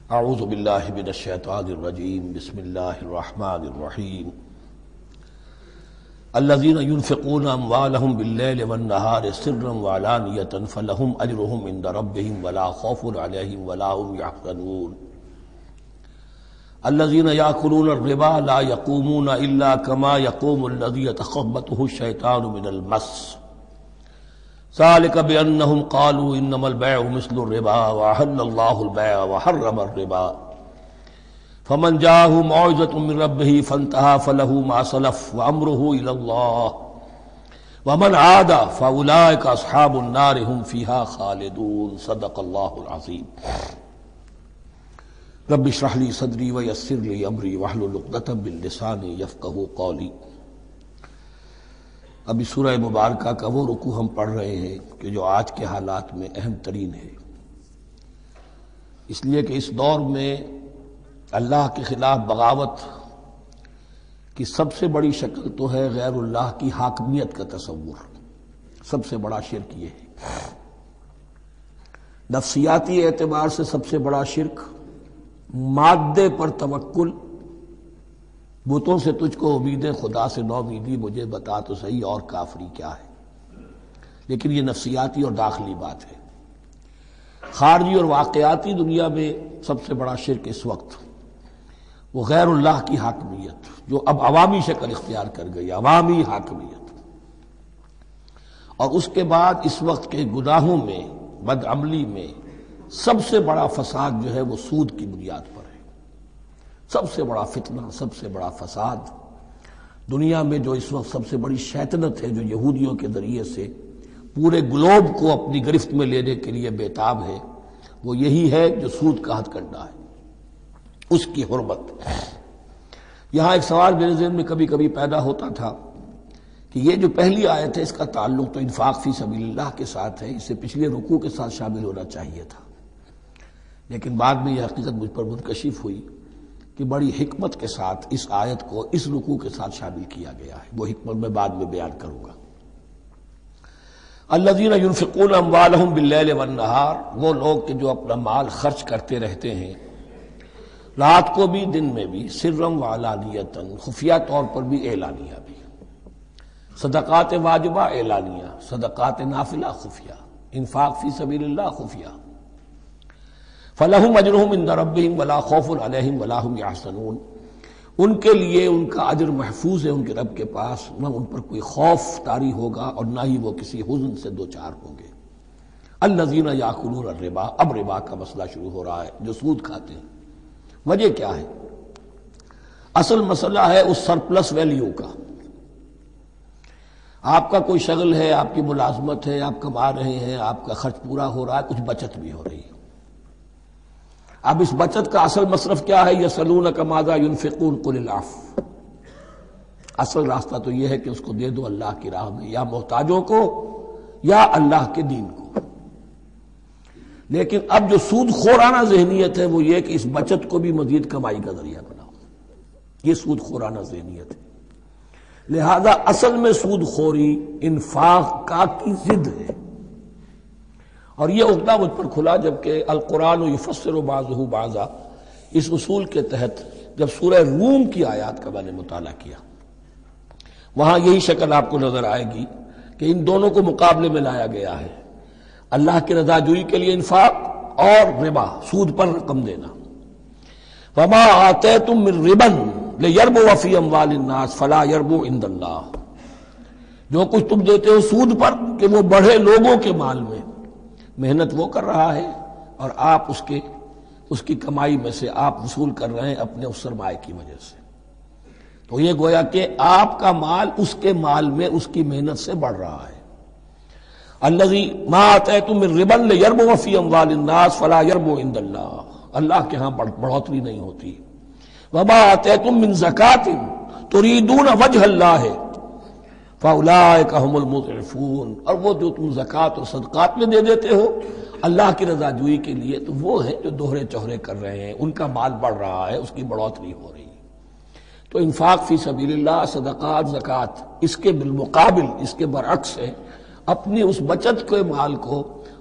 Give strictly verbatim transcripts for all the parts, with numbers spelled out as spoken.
اعوذ باللہ من الشیطان الرجیم بسم اللہ الرحمن الرحیم الذین ينفقون اموالهم باللیل والنہار سرا وعلانیۃ فلہم اجرهم عند ربهم ولا خوف علیہم ولا هم یحزنون الذین یأکلون الربا لا یقومون الا کما یقوم الذی یتخبطه الشیطان من المس ذلك بأنهم قالوا إنما البيع مثل الربا وأحل الله البيع وحرم الربا فمن جاءه موعظة من ربه فانتهى فله ما سلف وأمره إلى الله ومن عاد فأولئك أصحاب النار هم فيها خالدون صدق الله العظيم رب اشرح لي صدري ويسر لي أمري واحلل عقدة من لساني يفقهوا قولي۔ ابھی سورہ مبارکہ کا وہ رکوع ہم پڑھ رہے ہیں کہ جو آج کے حالات میں اہم ترین ہے، اس لیے کہ اس دور میں اللہ کے خلاف بغاوت کی سب سے بڑی شکل تو ہے غیر اللہ کی حاکمیت کا تصور۔ سب سے بڑا شرک یہ ہے، نفسیاتی اعتبار سے سب سے بڑا شرک، مادے پر توکل، بتوں سے تجھ کو امیدیں خدا سے نو امیدی، مجھے بتا تو صحیح اور کافری کیا ہے۔ لیکن یہ نفسیاتی اور داخلی بات ہے۔ خارجی اور واقعاتی دنیا میں سب سے بڑا شرک اس وقت وہ غیر اللہ کی حاکمیت، جو اب عوامی شکل اختیار کر گئی، عوامی حاکمیت۔ اور اس کے بعد اس وقت کے گناہوں میں، بدعملی میں سب سے بڑا فساد جو ہے وہ سود کی بنیاد پر ہے۔ سب سے بڑا فتنہ، سب سے بڑا فساد دنیا میں جو اس وقت سب سے بڑی شیطنت ہے، جو یہودیوں کے ذریعے سے پورے گلوب کو اپنی گرفت میں لینے کے لیے بےتاب ہے، وہ یہی ہے جو سود کا ہتھ کنڈا ہے، اس کی حرمت۔ یہاں ایک سوال میرے ذہن میں کبھی کبھی پیدا ہوتا تھا کہ یہ جو پہلی آیت ہے اس کا تعلق تو انفاق فی سبیل اللہ کے ساتھ ہے، اسے پچھلے رکوع کے ساتھ شامل ہونا چاہیے تھا، لیکن بعد میں یہ حقیقت مجھ پر منکشف ہوئی کہ بڑی حکمت کے ساتھ اس آیت کو اس رکوع کے ساتھ شامل کیا گیا ہے۔ وہ حکمت میں بعد میں بیان کروں گا۔ الذین ينفقون اموالهم باللیل والنہار، وہ لوگ کہ جو اپنا مال خرچ کرتے رہتے ہیں رات کو بھی دن میں بھی، سرا وعلانیۃ، خفیہ طور پر بھی اعلانیہ بھی، صدقات واجبہ اعلانیہ، صدقات نافلہ خفیہ، انفاق فی سبیل اللہ خفیہ۔ فلہم اجرہم عند ربہم ولا خوف علیہم ولا ہم یحزنون، ان کے لیے ان کا اجر محفوظ ہے ان کے رب کے پاس، نہ ان پر کوئی خوف طاری ہوگا اور نہ ہی وہ کسی حزن سے دوچار ہوں گے۔ الذین یاکلون الربا، اب ربا کا مسئلہ شروع ہو رہا ہے، جو سود کھاتے ہیں۔ وجہ کیا ہے؟ اصل مسئلہ ہے اس سرپلس ویلیو کا۔ آپ کا کوئی شغل ہے، آپ کی ملازمت ہے، آپ کما رہے ہیں، آپ کا خرچ پورا ہو رہا ہے، کچھ بچت بھی ہو رہی ہے۔ اب اس بچت کا اصل مصرف کیا ہے؟ یسألونک ماذا ينفقون قل العفو۔ اصل راستہ تو یہ ہے کہ اس کو دے دو اللہ کی راہ میں، یا محتاجوں کو یا اللہ کے دین کو۔ لیکن اب جو سود خورانہ ذہنیت ہے وہ یہ کہ اس بچت کو بھی مزید کمائی کا ذریعہ بناؤ، یہ سود خورانہ ذہنیت ہے۔ لہذا اصل میں سود خوری انفاق کا کی ضد ہے، اور یہ عقدہ مجھ پر کھلا جبکہ القرآن یفسر بعضہ بعضا، اس اصول کے تحت جب سورہ روم کی آیات کا میں نے مطالعہ کیا، وہاں یہی شکل آپ کو نظر آئے گی کہ ان دونوں کو مقابلے میں لایا گیا ہے، اللہ کی رضا جوئی کے لیے انفاق اور ربا، سود پر رقم دینا۔ وما آتیتم من ربا لیربو فی اموال الناس فلا یربو عند اللہ، جو کچھ تم دیتے ہو سود پر کہ وہ بڑھے لوگوں کے مال میں، محنت وہ کر رہا ہے اور آپ اس کے اس کی کمائی میں سے آپ وصول کر رہے ہیں اپنے اس سرمایہ کی وجہ سے۔ تو یہ گویا کہ آپ کا مال اس کے مال میں اس کی محنت سے بڑھ رہا ہے۔ الذی ما آتیتم من ربا لیربو فی اموال الناس فلا یربو عند اللہ، اللہ کے ہاں بڑھوتری نہیں ہوتی۔ وما آتیتم من زکوۃ تریدون وجہ اللہ فاولئک هم المضعفون، اور وہ جو تم زکوٰۃ اور صدقات میں دے دیتے ہو اللہ کی رضا جوئی کے لیے، تو وہ ہیں جو دوہرے چوہرے کر رہے ہیں، ان کا مال بڑھ رہا ہے، اس کی بڑھوتری ہو رہی ہے۔ تو انفاق فی سبیل اللہ، صدقات، زکوٰۃ، اس کے بالمقابل، اس کے برعکس ہے، اپنی اس بچت کے مال کو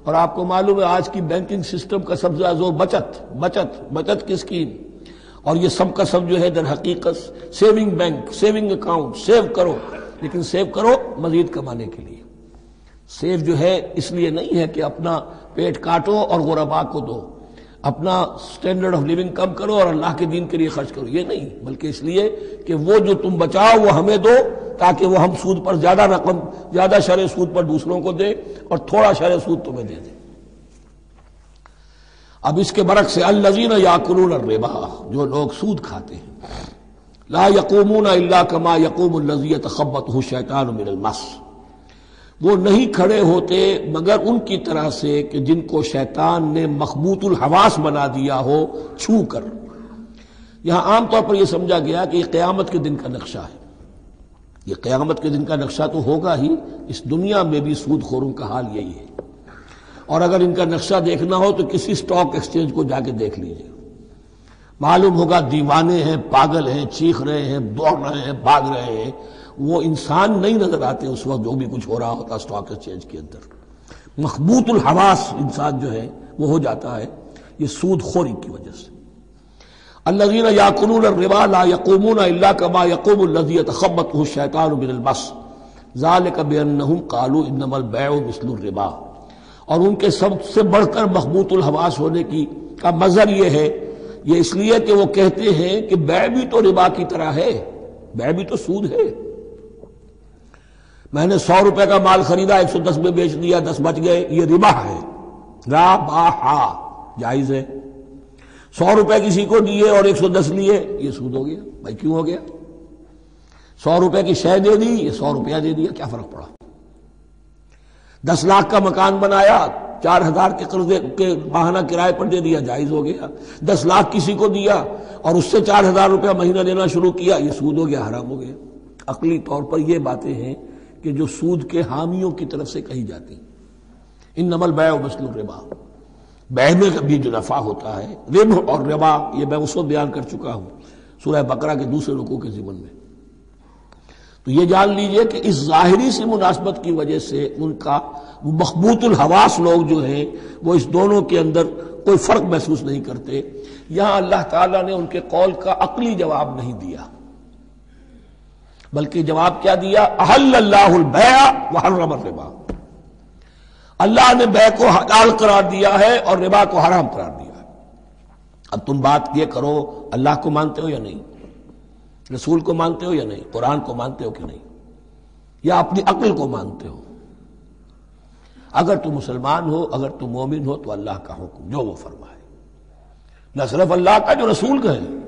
اور آپ کو معلوم ہے آج کی بینکنگ سسٹم کا سب سے زیادہ زور بچت بچت بچت کی اسکیم، اور یہ سب کا سب جو ہے در حقیقت saving bank, saving account, save کرو، لیکن سیو کرو مزید کمانے کے لیے۔ سیو جو ہے اس لیے نہیں ہے کہ اپنا پیٹ کاٹو اور غرباء کو دو، اپنا سٹینڈرڈ آف لیونگ کم کرو اور اللہ کے دین کے لیے خرچ کرو، یہ نہیں، بلکہ اس لیے کہ وہ جو تم بچاؤ وہ ہمیں دو تاکہ وہ ہم سود پر زیادہ رقم، زیادہ شرح سود پر دوسروں کو دے اور تھوڑا شرح سود تمہیں دے دے۔ اب اس کے برعکس سے الذین یاکلون الربا، جو لوگ سود کھاتے ہیں، لا یقومون الا کما یقوم الذی یتخبطہ الشیطان من المس، وہ نہیں کھڑے ہوتے مگر ان کی طرح سے کہ جن کو شیطان نے مخبوط الحواس بنا دیا ہو چھو کر۔ یہاں عام طور پر یہ سمجھا گیا کہ یہ قیامت کے دن کا نقشہ ہے، یہ قیامت کے دن کا نقشہ تو ہوگا ہی، اس دنیا میں بھی سود خوروں کا حال یہی ہے۔ اور اگر ان کا نقشہ دیکھنا ہو تو کسی سٹاک ایکسچینج کو جا کے دیکھ لیجئے، معلوم ہوگا دیوانے ہیں، پاگل ہیں، چیخ رہے ہیں، دوڑ رہے ہیں، بھاگ رہے ہیں، وہ انسان نہیں نظر آتے اس وقت جو بھی کچھ ہو رہا ہوتا سٹاک ایکسچینج کے اندر۔ مخبوط الحواس انسان جو ہے وہ ہو جاتا ہے، یہ سود خوری کی وجہ سے۔ الذین یاکلون الربا لا یقومون الا کما یقوم الذی یتخبطہ الشیطان من المس ذلک بانہم قالوا انما البیع مثل الربا، اور ان کے سب سے بڑھ کر مخبوط الحواس ہونے کی کا مظہر یہ ہے، یہ اس لیے کہ وہ کہتے ہیں کہ بیع بھی تو ربا کی طرح ہے، بیع بھی تو سود ہے۔ میں نے سو روپے کا مال خریدا، ایک سو دس میں بیچ دیا، دس بچ گئے، یہ ربا ہے، ربا جائز ہے۔ سو روپے کسی کو دیے اور ایک سو دس لیے، یہ سود ہو گیا۔ بھائی کیوں ہو گیا؟ سو روپے کی شے دے دی، یہ سو روپیہ دے دیا، کیا فرق پڑا؟ دس لاکھ کا مکان بنایا، چار ہزار کے قرضے کے ماہانہ کرائے پر دے دیا، جائز ہو گیا۔ دس لاکھ کسی کو دیا اور اس سے چار ہزار روپیہ مہینہ دینا شروع کیا، یہ سود ہو گیا، حرام ہو گیا۔ عقلی طور پر یہ باتیں ہیں کہ جو سود کے حامیوں کی طرف سے کہی جاتی ہیں۔ انما البیع مثل الربا، بیع میں بھی جو نفع ہوتا ہے، ربح اور ربا یہ میں اس وقت بیان کر چکا ہوں سورہ بقرہ کے دوسرے رکوع کے ضمن میں۔ تو یہ جان لیجئے کہ اس ظاہری سی مناسبت کی وجہ سے ان کا مخبوط الحواس لوگ جو ہیں وہ اس دونوں کے اندر کوئی فرق محسوس نہیں کرتے۔ یہاں اللہ تعالیٰ نے ان کے قول کا عقلی جواب نہیں دیا، بلکہ جواب کیا دیا؟ احل اللہ البیع وحرم الربا، اللہ نے بیع کو حلال قرار دیا ہے اور ربا کو حرام قرار دیا ہے۔ اب تم بات یہ کرو، اللہ کو مانتے ہو یا نہیں؟ رسول کو مانتے ہو یا نہیں؟ قرآن کو مانتے ہو کہ نہیں؟ یا اپنی عقل کو مانتے ہو؟ اگر تم مسلمان ہو، اگر تم مومن ہو تو اللہ کا حکم جو وہ فرمائے، نہ صرف اللہ کا، جو رسول کا ہے۔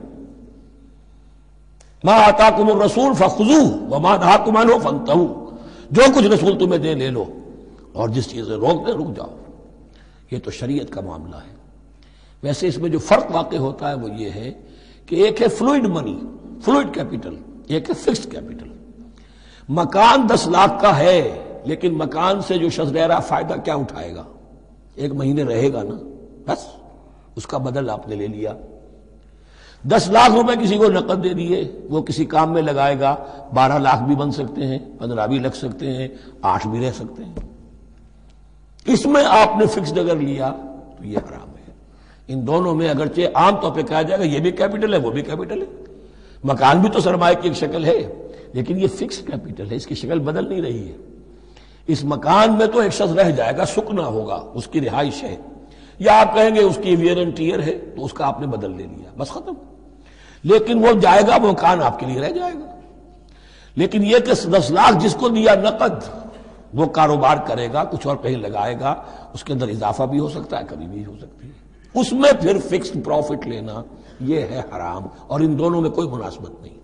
ما آتاکم الرسول فخذوہ وما نہاکم عنہ فانتہوا، جو کچھ رسول تمہیں دے لے لو اور جس چیز سے روک دے رک جاؤ۔ یہ تو شریعت کا معاملہ ہے۔ ویسے اس میں جو فرق واقع ہوتا ہے وہ یہ ہے کہ ایک ہے فلوئڈ منی، فلوئڈ کیپٹل، ایک ہے فکسڈ کیپٹل۔ مکان دس لاکھ کا ہے لیکن مکان سے جو شخص رہ رہا فائدہ کیا اٹھائے گا؟ ایک مہینے رہے گا نا، بس اس کا بدل آپ نے لے لیا۔ دس لاکھ روپے کسی کو نقد دے دیے، وہ کسی کام میں لگائے گا، بارہ لاکھ بھی بن سکتے ہیں، پندرہ بھی لگ سکتے ہیں، آٹھ بھی رہ سکتے ہیں۔ اس میں آپ نے فکسڈ اگر لیا تو یہ حرام ہے۔ ان دونوں میں اگرچہ عام طور پہ کہا جائے گا یہ بھی کیپٹل ہے وہ بھی کیپٹل ہے، مکان بھی تو سرمایہ کی ایک شکل ہے، لیکن یہ فکس کیپٹل ہے، اس کی شکل بدل نہیں رہی ہے۔ اس مکان میں تو ایک شخص رہ جائے گا، سکنا ہوگا، اس کی رہائش ہے، یا آپ کہیں گے اس کی ویئر اینڈ ٹیئر ہے تو اس کا آپ نے بدل لے لیا، بس ختم۔ لیکن وہ جائے گا، وہ مکان آپ کے لیے رہ جائے گا۔ لیکن یہ کہ دس لاکھ جس کو دیا نقد، وہ کاروبار کرے گا، کچھ اور کہیں لگائے گا، اس کے اندر اضافہ بھی ہو سکتا ہے، کمی بھی ہو سکتی ہے، اس میں پھر فکسڈ پروفٹ لینا یہ ہے حرام، اور ان دونوں میں کوئی مناسبت نہیں۔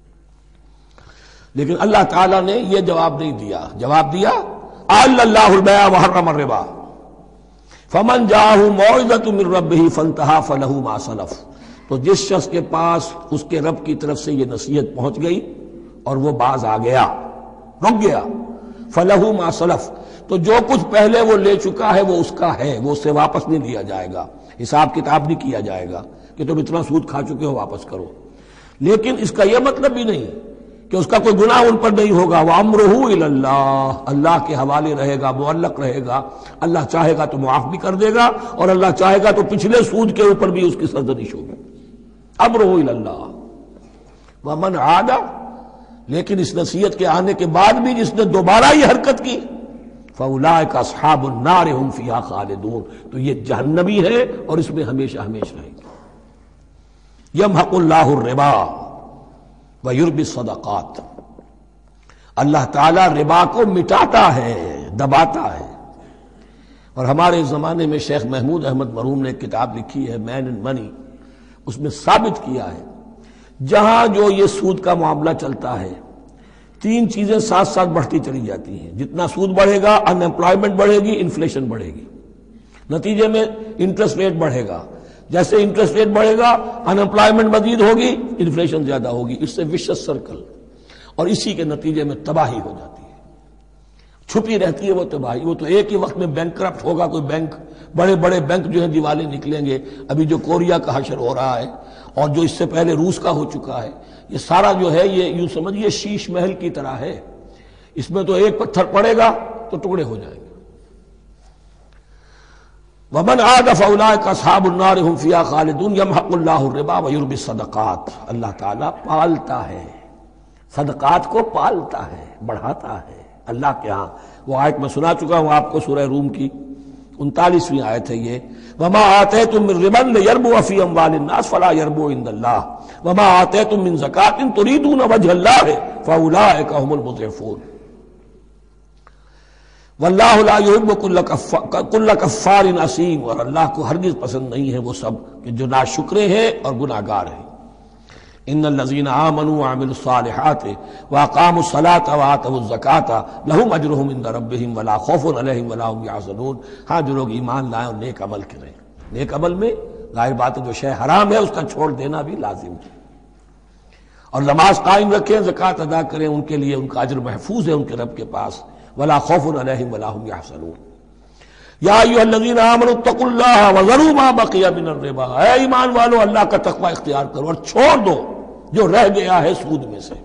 لیکن اللہ تعالیٰ نے یہ جواب نہیں دیا، جواب دیا احل اللہ البیع وحرم الربا فمن جاءہ موعظۃ من ربہ فانتہی فلہ ما سلف، تو جس شخص کے پاس اس کے رب کی طرف سے یہ نصیحت پہنچ گئی اور وہ باز آ گیا، رک گیا، فلہ ما سلف، تو جو کچھ پہلے وہ لے چکا ہے وہ اس کا ہے، وہ اسے واپس نہیں لیا جائے گا، حساب کتاب نہیں کیا جائے گا کہ تم اتنا سود کھا چکے ہو واپس کرو۔ لیکن اس کا یہ مطلب بھی نہیں کہ اس کا کوئی گناہ ان پر نہیں ہوگا. وَأَمْرُهُ إِلَى اللَّهِ، اللہ کے حوالے رہے گا، معلق رہے گا. اللہ چاہے گا تو معاف بھی کر دے گا اور اللہ چاہے گا تو پچھلے سود کے اوپر بھی اس کی سرزنش ہوگی. أَمْرُهُ إِلَى اللَّهِ. وَمَنْ عَادَ، لیکن اس نصیحت کے آنے کے بعد بھی جس نے دوبارہ یہ حرکت کی، فَأُولَٰئِكَ أَصْحَابُ النَّارِ هُمْ فِيهَا خَالِدُونَ، تو یہ جہنمی ہے اور اس میں ہمیشہ ہمیشہ رہے گا. يَمْحَقُ اللَّهُ الرِّبَا وَيُرْبِي الصَّدَقَاتِ، اللہ تعالیٰ ربا کو مٹاتا ہے، دباتا ہے. اور ہمارے زمانے میں شیخ محمود احمد مرحوم نے ایک کتاب لکھی ہے مین اینڈ منی، اس میں ثابت کیا ہے جہاں جو یہ سود کا معاملہ چلتا ہے تین چیزیں ساتھ ساتھ بڑھتی چلی جاتی ہیں. جتنا سود بڑھے گا ان امپلائمنٹ بڑھے گی، انفلیشن بڑھے گی، نتیجے میں انٹرسٹ ریٹ بڑھے گا. جیسے انٹرسٹ ریٹ بڑھے گا ان امپلائمنٹ مزید ہوگی، انفلیشن زیادہ ہوگی. اس سے وشس سرکل، اور اسی کے نتیجے میں تباہی ہو جاتی ہے. چھپی رہتی ہے وہ تباہی. وہ تو ایک ہی وقت میں بینک کرپٹ ہوگا، کوئی بینک، بڑے بڑے بینک جو ہیں دیوالے نکلیں گے. ابھی جو کوریا کا حشر ہو رہا ہے اور جو اس سے پہلے روس کا ہو چکا ہے، یہ سارا جو ہے یہ یوں سمجھیے شیش محل کی طرح ہے. اس میں تو ایک پتھر پڑے گا تو ٹکڑے ہو جائیں گے. وَمَنْ عَادَ فَأُولَٰئِكَ أَصْحَابُ النَّارِ هُمْ فِيهَا خَالِدُونَ يَمْحَقُ اللَّهُ الرِّبَا وَيُرْبِي الصَّدَقَاتِ، اللہ تعالیٰ پالتا ہے، صدقات کو پالتا ہے، بڑھاتا ہے اللہ کے ہاں. وہ آیت میں سنا چکا ہوں آپ کو، سورہ روم کی انتالیسویں آیت ہے یہ. وَمَا آتَيْتُم مِّن رِّبًا لِّيَرْبُوَ فِي أَمْوَالِ النَّاسِ فَلَا يَرْبُو عِندَ اللَّهِ وَمَا آتَيْتُم مِّن زَكَاةٍ تُرِيدُونَ وَجْهَ اللَّهِ فَأُولَٰئِكَ هُمُ الْمُضْعِفُونَ. واللہ لا یحب کل کفار اثیم، اور اللہ کو ہرگز پسند نہیں ہے وہ سب کہ جو ناشکرے ہیں اور گناہگار ہیں. ان الذین آمنوا وعملوا الصالحات واقاموا الصلاة وآتوا الزکاة لهم اجرهم عند ربهم ولا خوف علیہم ولا هم یحزنون. ہاں جو لوگ ایمان لائیں اور نیک عمل کریں. نیک عمل میں ظاہر بات ہے جو شے حرام ہے اس کا چھوڑ دینا بھی لازم ہے، اور نماز قائم رکھیں، زکوٰۃ ادا کریں، ان کے لیے ان کا اجر محفوظ ہے ان کے رب کے پاس. ولا خوف علیہم ولا هم یحزنون. یا ایھا الذین آمنوا اتقوا اللہ وذروا ما بقی من الربا، اے ایمان والو اللہ کا تقوی اختیار کرو اور چھوڑ دو جو رہ گیا ہے سود میں سے.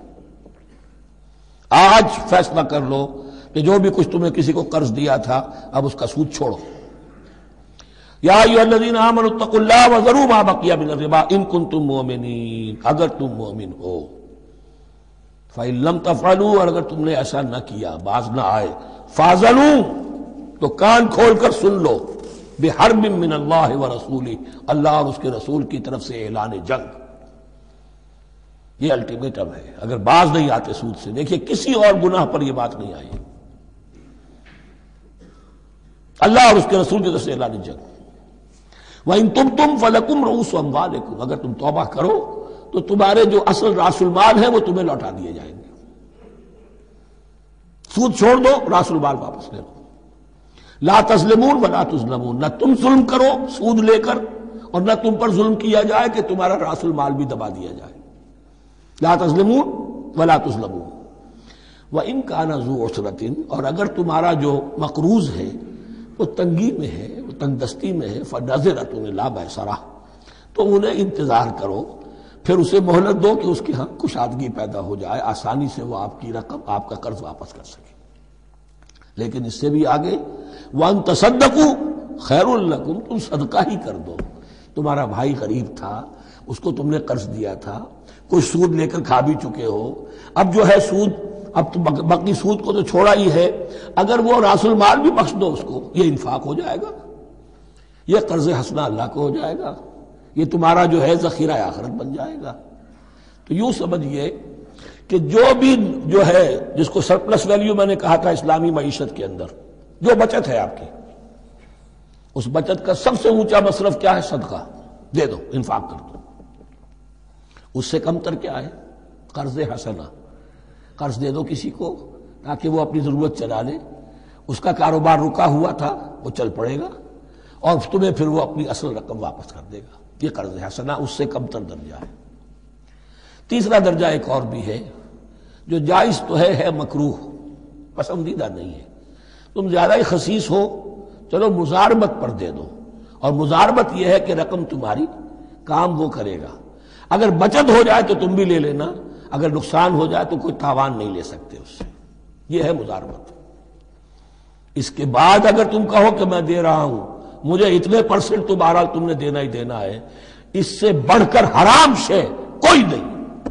آج فیصلہ کر لو کہ جو بھی کچھ تمہیں کسی کو قرض دیا تھا اب اس کا سود چھوڑو. یا ایھا الذین آمنوا اتقوا اللہ وذروا ما بقی من الربا ان کنتم مؤمنین، اگر تم مومن ہو. فَإِن لَمْ تَفْعَلُوا، اور اگر تم نے ایسا نہ کیا، باز نہ آئے، فَاعْذَنُوا، تو کان کھول کر سن لو، بِحَرْبٍ مِّنَ اللَّهِ وَرَسُولِهِ، اللہ اور اس کے رسول کی طرف سے اعلان جنگ. یہ الٹیمیٹم ہے اگر باز نہیں آتے سود سے. دیکھیے کسی اور گناہ پر یہ بات نہیں آئی، اللہ اور اس کے رسول کی طرف سے اعلان جنگ. وَإِن تُبْتُمْ فَلَكُمْ رُءُوسُ أَمْوَالِكُمْ، اگر تم توبہ کرو تو تمہارے جو اصل راس المال ہیں وہ تمہیں لوٹا دیے جائیں گے. سود چھوڑ دو، راس المال واپس لے لو. لا تظلمون ولا تظلمون، نہ تم ظلم کرو سود لے کر اور نہ تم پر ظلم کیا جائے کہ تمہارا راس المال بھی دبا دیا جائے. لا تظلمون ولا تظلمون. وَإِن كَانَ ذُو عُسْرَةٍ، اور اگر تمہارا جو مقروض ہے وہ تنگی میں ہے، وہ تنگ دستی میں ہے، فَنَظِرَةٌ إِلَىٰ مَيْسَرَةٍ، تو انہیں انتظار کرو، پھر اسے مہلت دو کہ اس کی ہاں کشادگی پیدا ہو جائے، آسانی سے وہ آپ کی رقم، آپ کا قرض واپس کر سکے. لیکن اس سے بھی آگے وَأَن تَصَدَّقُوا خَيْرٌ لَكُمْ، تم صدقہ ہی کر دو. تمہارا بھائی غریب تھا، اس کو تم نے قرض دیا تھا، کچھ سود لے کر کھا بھی چکے ہو، اب جو ہے سود، اب تو باقی سود کو تو چھوڑا ہی ہے، اگر وہ راس المال بھی بخش دو اس کو، یہ انفاق ہو جائے گا، یہ قرض حسنہ اللہ کو ہو جائے گا، یہ تمہارا جو ہے ذخیرہ آخرت بن جائے گا. تو یوں سمجھیے کہ جو بھی جو ہے جس کو سرپلس ویلیو میں نے کہا تھا اسلامی معیشت کے اندر، جو بچت ہے آپ کی، اس بچت کا سب سے اونچا مصرف کیا ہے؟ صدقہ دے دو، انفاق کر دو. اس سے کم تر کیا ہے؟ قرض حسنہ، قرض دے دو کسی کو تاکہ وہ اپنی ضرورت چلا لے، اس کا کاروبار رکا ہوا تھا وہ چل پڑے گا اور تمہیں پھر وہ اپنی اصل رقم واپس کر دے گا. یہ قرض حسنہ اس سے کم تر درجہ ہے. تیسرا درجہ ایک اور بھی ہے جو جائز تو ہے ہے مکروہ، پسندیدہ نہیں ہے. تم زیادہ ہی خسیس ہو، چلو مزاربت پر دے دو، اور مزاربت یہ ہے کہ رقم تمہاری کام وہ کرے گا. اگر بچت ہو جائے تو تم بھی لے لینا، اگر نقصان ہو جائے تو کوئی تاوان نہیں لے سکتے اس سے. یہ ہے مضاربت. اس کے بعد اگر تم کہو کہ میں دے رہا ہوں مجھے اتنے پرسنٹ تو بہرحال تم نے دینا ہی دینا ہے، اس سے بڑھ کر حرام شے کوئی نہیں.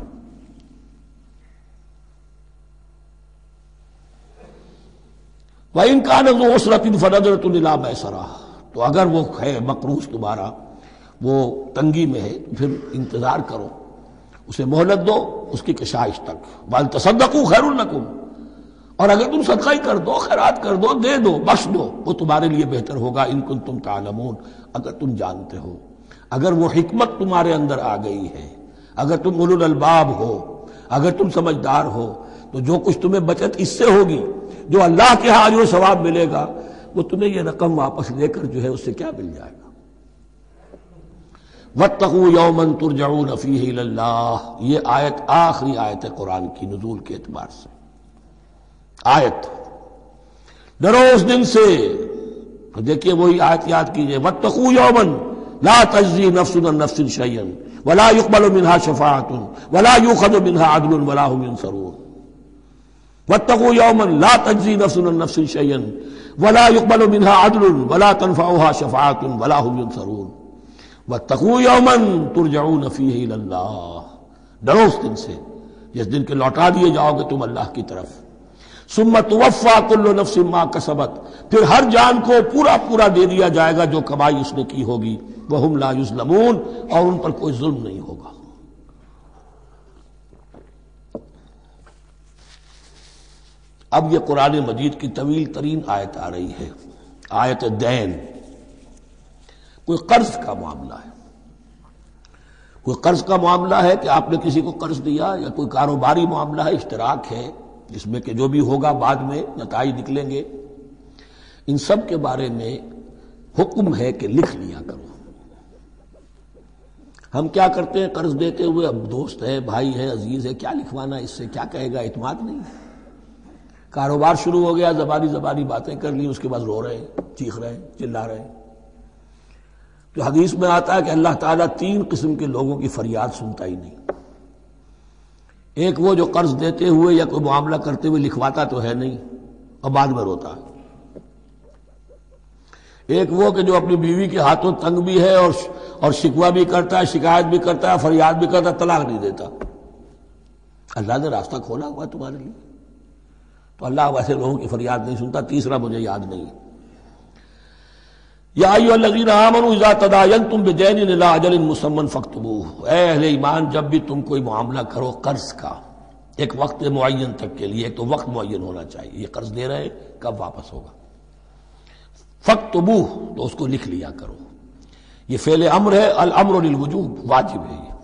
وَإِنْ كَانَ ذُو عُسْرَةٍ فَنَظِرَةٌ إِلَىٰ مَيْسَرَةٍ، تو اگر وہ ہے مقروض تمہارا وہ تنگی میں ہے پھر انتظار کرو، اسے مہلت دو اس کی کشائش تک. بل تصدقوا خیر لکم، اور اگر تم صدقہ ہی کر دو، خیرات کر دو، دے دو، بخش دو، وہ تمہارے لیے بہتر ہوگا. ان کنتم تعلمون، اگر تم جانتے ہو، اگر وہ حکمت تمہارے اندر آ گئی ہے، اگر تم اولو الالباب ہو، اگر تم سمجھدار ہو، تو جو کچھ تمہیں بچت اس سے ہوگی، جو اللہ کے ہاں جو ثواب ملے گا، وہ تمہیں یہ رقم واپس لے کر جو ہے اس سے کیا مل جائے گا. وَاتَّقُوا يَوْمًا تُرْجَعُونَ فِيهِ إِلَى اللَّهِ، یہ آیت آخری آیت ہے قرآن کی نزول کے اعتبار سے. آیت ڈرو اس دن سے. دیکھیے وہی آیت یاد کیجئے، وَاتَّقُوا يَوْمًا لَا تَجْزِي نَفْسٌ عَن نَفْسٍ شَيْئًا وَلَا يُقْبَلُ مِنْهَا شَفَاعَةٌ وَلَا يُؤْخَذُ مِنْهَا عَدْلٌ وَلَا هُمْ يُنصَرُونَ. وَاتَّقُوا يَوْمًا لَا تَجْزِي نَفْسٌ عَن نَفْسٍ شَيْئًا وَلَا يُقْبَلُ مِنْهَا عَدْلٌ وَلَا تَنفَعُهَا شَفَاعَةٌ وَلَا هُمْ يُنصَرُونَ. وَاتَّقُوا يَوْمًا تُرْجَعُونَ فِيهِ إِلَى اللَّهِ، ڈرو اس دن سے جس دن کے لوٹا دیے جاؤ گے تم اللہ کی طرف. ثم توفى كل نفس ما كسبت، پھر ہر جان کو پورا پورا دے دیا جائے گا جو کمائی اس نے کی ہوگی. وهم لا يظلمون، اور ان پر کوئی ظلم نہیں ہوگا. اب یہ قرآن مجید کی طویل ترین آیت آ رہی ہے، آیت دین. کوئی قرض کا معاملہ ہے، کوئی قرض کا معاملہ ہے کہ آپ نے کسی کو قرض دیا، یا کوئی کاروباری معاملہ ہے، اشتراک ہے جس میں کہ جو بھی ہوگا بعد میں نتائج نکلیں گے. ان سب کے بارے میں حکم ہے کہ لکھ لیا کرو. ہم کیا کرتے ہیں قرض دیتے ہوئے، اب دوست ہے، بھائی ہے، عزیز ہے، کیا لکھوانا، اس سے کیا کہے گا، اعتماد نہیں ہے. کاروبار شروع ہو گیا، زبانی زبانی باتیں کر لی، اس کے بعد رو رہے ہیں، چیخ رہے ہیں، چلا رہے ہیں. تو حدیث میں آتا ہے کہ اللہ تعالیٰ تین قسم کے لوگوں کی فریاد سنتا ہی نہیں. ایک وہ جو قرض دیتے ہوئے یا کوئی معاملہ کرتے ہوئے لکھواتا تو ہے نہیں اور بعد میں روتا ہے. ایک وہ کہ جو اپنی بیوی کے ہاتھوں تنگ بھی ہے اور اور شکوہ بھی کرتا ہے، شکایت بھی کرتا ہے، فریاد بھی کرتا ہے، طلاق نہیں دیتا. اللہ نے راستہ کھولا ہوا ہے تمہارے لیے، تو اللہ ویسے لوگوں کی فریاد نہیں سنتا. تیسرا مجھے یاد نہیں ہے. یا ایھا الذین آمنوا اذا تداینتم بدین الی اجل مسمى فاکتبوہ، اے اہل ایمان جب بھی تم کوئی معاملہ کرو قرض کا ایک وقت معین تک کے لیے، تو وقت معین ہونا چاہیے. یہ قرض دے رہے ہیں، کب واپس ہوگا. فاکتبوہ، تو اس کو لکھ لیا کرو. یہ فعل امر ہے، الامر للوجوب، واجب ہے یہ.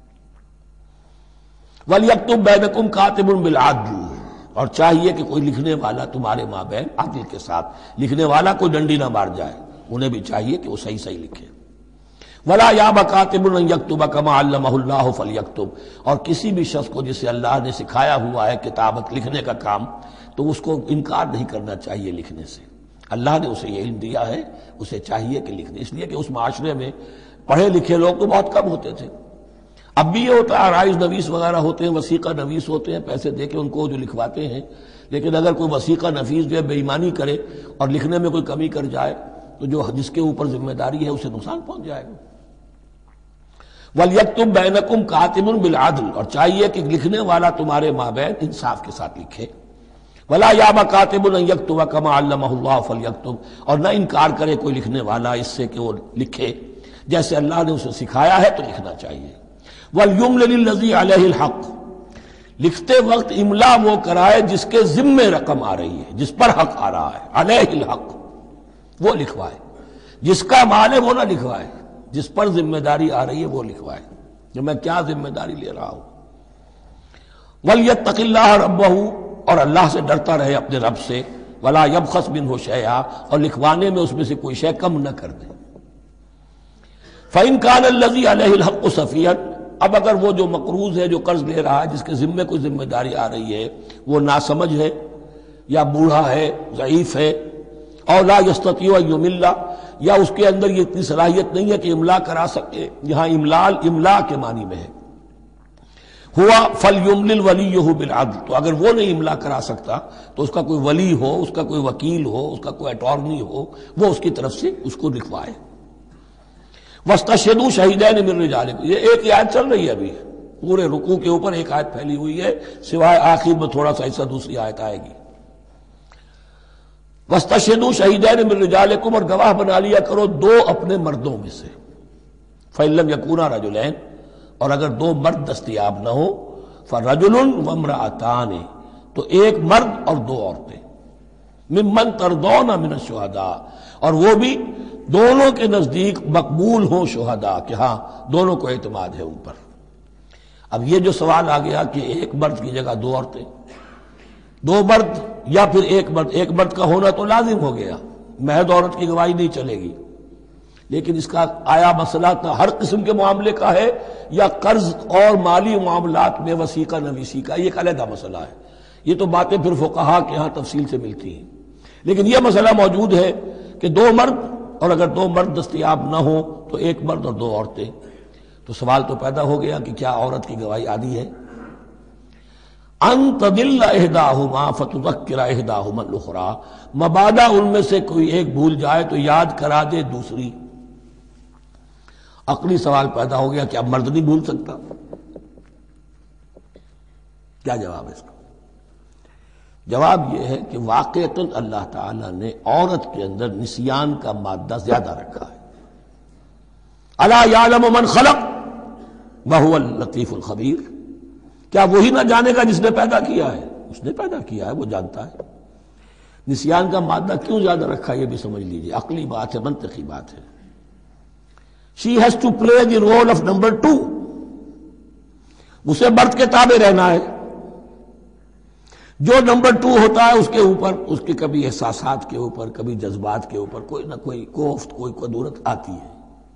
ولیکتب بینکم کاتب بالعدل، اور چاہیے کہ کوئی لکھنے والا تمہارے مابین عدل کے ساتھ، لکھنے والا کوئی ڈنڈی نہ مار جائے، انہیں بھی چاہیے کہ وہ صحیح صحیح لکھے. ولا یاب کاتب ان یکتب کما علمہ اللہ فلیکتب، اور کسی بھی شخص کو جسے اللہ نے سکھایا ہوا ہے کتابت لکھنے کا کام، تو اس کو انکار نہیں کرنا چاہیے لکھنے سے. اللہ نے اسے یہ علم دیا ہے، اسے چاہیے کہ لکھ دے. اس لیے کہ اس معاشرے میں پڑھے لکھے لوگ تو بہت کم ہوتے تھے. اب بھی یہ ہوتا ہے، عرائض نویس وغیرہ ہوتے ہیں، وثیقہ نویس ہوتے ہیں، پیسے دے کے ان کو جو لکھواتے ہیں. لیکن اگر کوئی وثیقہ نفیس جو ہے بے ایمانی کرے اور لکھنے میں کوئی کمی کر جائے، تو جو جس کے اوپر ذمہ داری ہے اسے نقصان پہنچ جائے گا. وَلْيَكْتُبْ بَيْنَكُمْ كَاتِبٌ بِالْعَدْلِ، اور چاہیے کہ لکھنے والا تمہارے مابین انصاف کے ساتھ لکھے. وَلَا يَأْبَ كَاتِبٌ أَن يَكْتُبَ كَمَا عَلَّمَهُ اللَّهُ فَلْيَكْتُبْ، اور نہ انکار کرے کوئی لکھنے والا اس سے کہ وہ لکھے جیسے اللہ نے اسے سکھایا ہے، تو لکھنا چاہیے. وَلْيُمْلِلِ الَّذِي عَلَيْهِ الْحَقُّ، لکھتے وقت املا وہ کرائے جس کے ذمے رقم آ رہی ہے، جس پر حق آ رہا ہے. علیہ الحق، وہ لکھوائے. جس کا مال ہے وہ نہ لکھوائے، جس پر ذمہ داری آ رہی ہے وہ لکھوائے کہ میں کیا ذمہ داری لے رہا ہوں. وَلْيَتَّقِ اللَّهَ رَبَّهُ، اور اللہ سے ڈرتا رہے اپنے رب سے. وَلَا يَبْخَسْ مِنْهُ شَيْئًا، اور لکھوانے میں اس میں سے کوئی شے کم نہ کر دے. فَإِنْ كَانَ الَّذِي عَلَيْهِ الْحَقُّ سَفِيهًا، اب اگر وہ جو مقروض ہے، جو قرض لے رہا ہے، جس کے ذمے کوئی ذمہ داری آ رہی ہے، وہ ناسمجھ ہے یا بوڑھا ہے، ضعیف ہے، اور لا یستطیع ان یمل، یا اس کے اندر یہ اتنی صلاحیت نہیں ہے کہ املا کرا سکے. یہاں املال املا کے معنی میں ہے. ہوا فلیملل ولیہ بالعدل، تو اگر وہ نہیں املا کرا سکتا تو اس کا کوئی ولی ہو، اس کا کوئی وکیل ہو، اس کا کوئی اٹارنی ہو، وہ اس کی طرف سے اس کو لکھوائے۔ واستشہدوا شہیدین من رجالکم، یہ ایک آیت چل رہی ہے ابھی، پورے رکوع کے اوپر ایک آیت پھیلی ہوئی ہے، سوائے آخر میں تھوڑا سا حصہ دوسری آیت آئے گی۔ واستشہدوا شہیدین من رجالکم، اور گواہ بنا لیا کرو دو اپنے مردوں میں سے، فإن لم یکونا رجلین، اور اگر دو مرد دستیاب نہ ہو، فرجل وامرأتان، تو ایک مرد اور دو عورتیں، ممن ترضون من الشہداء، اور وہ بھی دونوں کے نزدیک مقبول ہوں شہداء، کہ ہاں دونوں کو اعتماد ہے ان پر۔ اب یہ جو سوال آ گیا کہ ایک مرد کی جگہ دو عورتیں، دو مرد یا پھر ایک مرد، ایک مرد کا ہونا تو لازم ہو گیا، محض عورت کی گواہی نہیں چلے گی، لیکن اس کا آیا مسئلہ ہر قسم کے معاملے کا ہے یا قرض اور مالی معاملات میں وثیقہ نویسی کا، یہ ایک علیحدہ مسئلہ ہے، یہ تو باتیں پھر فقہا کے ہاں تفصیل سے ملتی ہیں، لیکن یہ مسئلہ موجود ہے کہ دو مرد، اور اگر دو مرد دستیاب نہ ہوں تو ایک مرد اور دو عورتیں، تو سوال تو پیدا ہو گیا کہ کیا عورت کی گواہی عادی ہے؟ ان تضل احداہما فتذکر احداہما الاخری، مبادا ان میں سے کوئی ایک بھول جائے تو یاد کرا دے دوسری۔ عقلی سوال پیدا ہو گیا کہ اب مرد نہیں بھول سکتا، کیا جواب ہے اس کا؟ جواب یہ ہے کہ واقعتاً اللہ تعالیٰ نے عورت کے اندر نسیان کا مادہ زیادہ رکھا ہے۔ الا یعلم من خلق وہو اللطیف الخبیر، کیا وہی نہ جانے گا جس نے پیدا کیا ہے؟ اس نے پیدا کیا ہے، وہ جانتا ہے۔ نسیان کا مادہ کیوں زیادہ رکھا یہ بھی سمجھ لیجیے، عقلی بات ہے، منطقی بات ہے۔ She has to play the role of number two، اسے مرد کے تابع رہنا ہے، جو نمبر ٹو ہوتا ہے اس کے اوپر، اس کے کبھی احساسات کے اوپر، کبھی جذبات کے اوپر کوئی نہ کوئی کوفت، کوئی قدورت آتی ہے،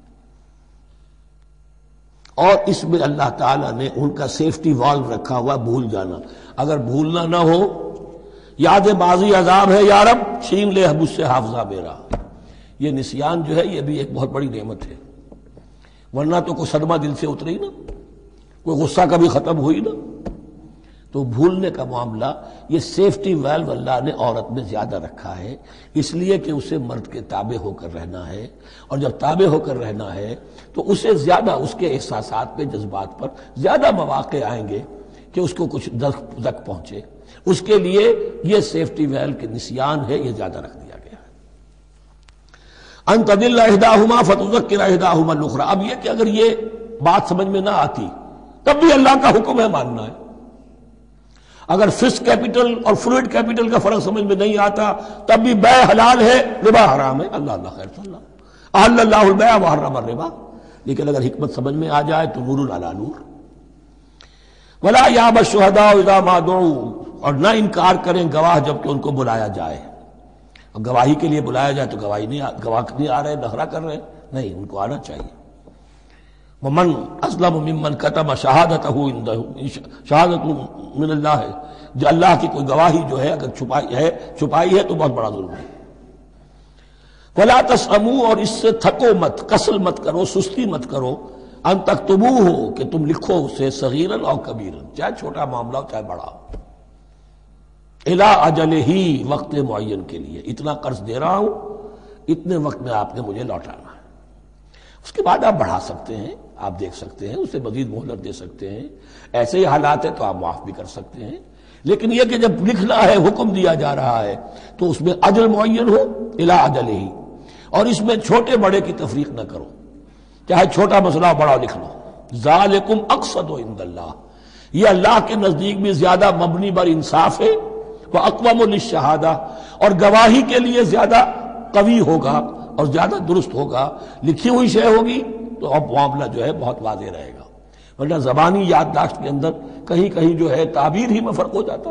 اور اس میں اللہ تعالیٰ نے ان کا سیفٹی والو رکھا ہوا، بھول جانا، اگر بھولنا نہ ہو، یاد ماضی عذاب ہے یا رب، چھین لے مجھ سے حافظہ میرا، یہ نسیان جو ہے یہ بھی ایک بہت بڑی نعمت ہے، ورنہ تو کوئی صدمہ دل سے اتری نا، کوئی غصہ کبھی ختم ہوئی نا، تو بھولنے کا معاملہ یہ سیفٹی ویلو اللہ نے عورت میں زیادہ رکھا ہے، اس لیے کہ اسے مرد کے تابع ہو کر رہنا ہے، اور جب تابع ہو کر رہنا ہے تو اسے زیادہ اس کے احساسات پہ، جذبات پر زیادہ مواقع آئیں گے کہ اس کو کچھ زک پہنچے، اس کے لیے یہ سیفٹی ویل کے نسیان ہے، یہ زیادہ رکھ دیا گیا ہے۔ ان تضل احداہما فتذکر احداہما الاخری، اب یہ کہ اگر یہ بات سمجھ میں نہ آتی تب بھی اللہ کا حکم ہے ماننا ہے، اگر فس کیپٹل اور فلوئڈ کیپٹل کا فرق سمجھ میں نہیں آتا تب بھی بے حلال ہے، ربا حرام ہے، اللہ اللہ خیر صلی اللہ احل اللہ البیع وحرم الربا، لیکن اگر حکمت سمجھ میں آ جائے تو نور علی نور۔ ولا یابی الشہداء اذا ما دعوا، اور نہ انکار کریں گواہ جب کہ ان کو بلایا جائے، اور گواہی کے لیے بلایا جائے تو گواہی نہیں، گواہ نہیں آ رہے، نخرہ کر رہے، نہیں، ان کو آنا چاہیے۔ ومن اسلم ممن کتم شہادتہ عندہ، شہادت من اللہ ہے، جو اللہ کی کوئی گواہی جو ہے اگر چھپائی ہے چھپائی ہے تو بہت بڑا ظلم ہے۔ ولا تسأموا، اور اس سے تھکو مت، کسل مت کرو، سستی مت کرو، ان تکتبوہ، کہ تم لکھو اسے، صغیرا او کبیرا، چاہے چھوٹا معاملہ ہو چاہے بڑا ہو، الی اجلہ، وقت معین کے لیے، اتنا قرض دے رہا ہوں، اتنے وقت میں آپ نے مجھے لوٹانا ہے، اس کے بعد آپ بڑھا سکتے ہیں، آپ دیکھ سکتے ہیں، اسے مزید مہلت دے سکتے ہیں، ایسے ہی حالات ہیں تو آپ معاف بھی کر سکتے ہیں، لیکن یہ کہ جب لکھنا ہے، حکم دیا جا رہا ہے تو اس میں اجل معین ہو، الی اجلہ، اور اس میں چھوٹے بڑے کی تفریق نہ کرو، چاہے چھوٹا مسئلہ بڑا لکھ لو، ذالکم اقسط عند اللہ، یہ اللہ کے نزدیک بھی زیادہ مبنی بر انصاف ہے، واقوم للشہادہ، اور گواہی کے لیے زیادہ قوی ہوگا اور زیادہ درست ہوگا، لکھی ہوئی شے ہوگی تو اب معاملہ جو ہے بہت واضح رہے گا، ورنہ زبانی یادداشت کے اندر کہیں کہیں جو ہے تعبیر ہی میں فرق ہو جاتا۔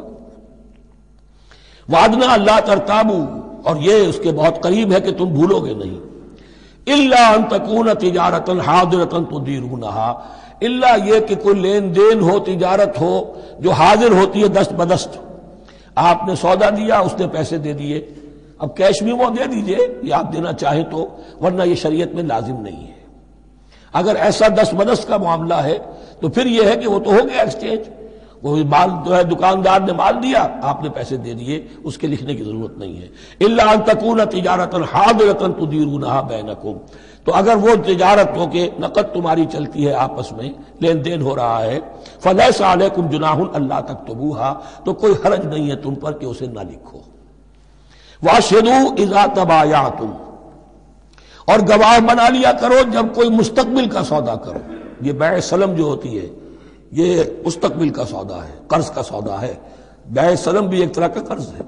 وعدنا اللہ ترتابو، اور یہ اس کے بہت قریب ہے کہ تم بھولو گے نہیں، الا ان تکون تجارتا حاضرتا تدیرونہا، الا یہ کہ کوئی لین دین ہو، تجارت ہو جو حاضر ہوتی ہے دست بدست، آپ نے سودا دیا، اس نے پیسے دے دیے، اب کیش بھی وہ دے دیجئے یا آپ دینا چاہیں تو، ورنہ یہ شریعت میں لازم نہیں ہے۔ اگر ایسا دس بدس کا معاملہ ہے تو پھر یہ ہے کہ وہ تو ہو گیا ایکسچینج، وہ مال جو ہے دکاندار نے مال دیا، آپ نے پیسے دے دیے، اس کے لکھنے کی ضرورت نہیں ہے۔ الا ان تکون تجارۃ حاضرۃ تدیرونھا بینکم، تو اگر وہ تجارت ہو کہ نقد تمہاری چلتی ہے، آپس میں لین دین ہو رہا ہے، فلیس علیکم جناح الا تکتبوھا، تو کوئی حرج نہیں ہے تم پر کہ اسے نہ لکھو۔ واشہدوا اذا تبایعتم، اور گواہ بنا لیا کرو جب کوئی مستقبل کا سودا کرو۔ یہ بیع سلم جو ہوتی ہے یہ مستقبل کا سودا ہے، قرض کا سودا ہے۔ بیع سلم بھی ایک طرح کا قرض ہے۔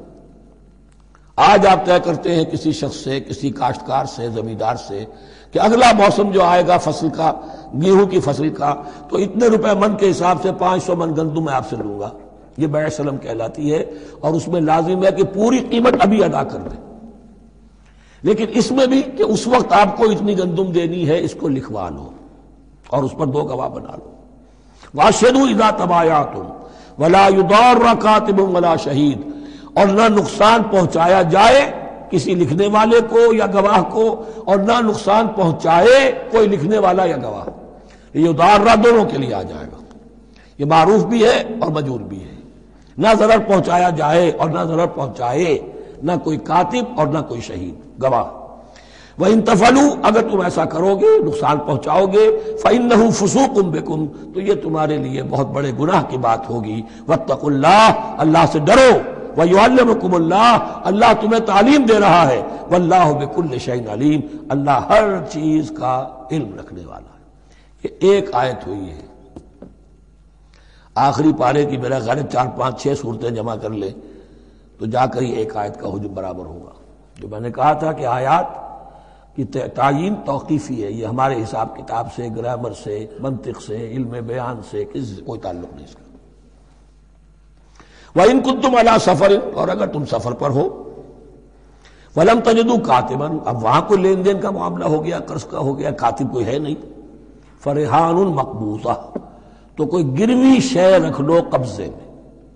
آج آپ طے کرتے ہیں کسی شخص سے، کسی کاشتکار سے، زمیندار سے کہ اگلا موسم جو آئے گا فصل کا، گیہوں کی فصل کا، تو اتنے روپے من کے حساب سے پانچ سو من گندم میں آپ سے لوں گا، یہ بیع سلم کہلاتی ہے، اور اس میں لازم ہے کہ پوری قیمت ابھی ادا کر دیں۔ لیکن اس میں بھی کہ اس وقت آپ کو اتنی گندم دینی ہے، اس کو لکھوا لو اور اس پر دو گواہ بنا لو۔ واشہدوا اذا تبایعتم ولا یضار کاتب ولا شہید، اور نہ نقصان پہنچایا جائے کسی لکھنے والے کو یا گواہ کو، اور نہ نقصان پہنچائے کوئی لکھنے والا یا گواہ۔ یہ یضار دونوں کے لیے آ جائے گا، یہ معروف بھی ہے اور مجرور بھی ہے۔ نہ ضرر پہنچایا جائے اور نہ ضرر پہنچائے، نہ کوئی کاتب اور نہ کوئی شہید گواہ۔ وَإِن تَفْعَلُوا، اگر تم ایسا کرو گے، نقصان پہنچاؤ گے، فَإِنَّهُ فُسُوقٌ بِكُمْ، تو یہ تمہارے لیے بہت بڑے گناہ کی بات ہوگی۔ وَاتَّقُوا اللَّهَ، اللہ سے ڈرو، وَيُعَلِّمُكُمُ اللَّهُ، اللہ تمہیں تعلیم دے رہا ہے، وَاللَّهُ بِكُلِّ شَيْءٍ عَلِيمٌ، اللہ ہر چیز کا علم رکھنے والا ہے۔ یہ ایک آیت ہوئی ہے، آخری پارے کی میرا غالب چار پانچ چھ صورتیں جمع کر لیں تو جا کر ہی ایک آیت کا حجم برابر ہوگا۔ جو میں نے کہا تھا کہ آیات کی تعیین توقیفی ہے، یہ ہمارے حساب کتاب سے، گرامر سے، منطق سے، علم بیان سے کسی سے کوئی تعلق نہیں اس کا۔ وَإِن كُنتُمْ عَلَىٰ سَفَرٍ، اور اگر تم سفر پر ہو، وَلَمْ تَجِدُوا كَاتِبًا، اب وہاں کوئی لین دین کا معاملہ ہو گیا، قرض کا ہو گیا، کاتب کوئی ہے نہیں، فَرِحَانٌ مَقْبُوضَةٌ، تو کوئی گروی شے رکھ لو قبضے میں،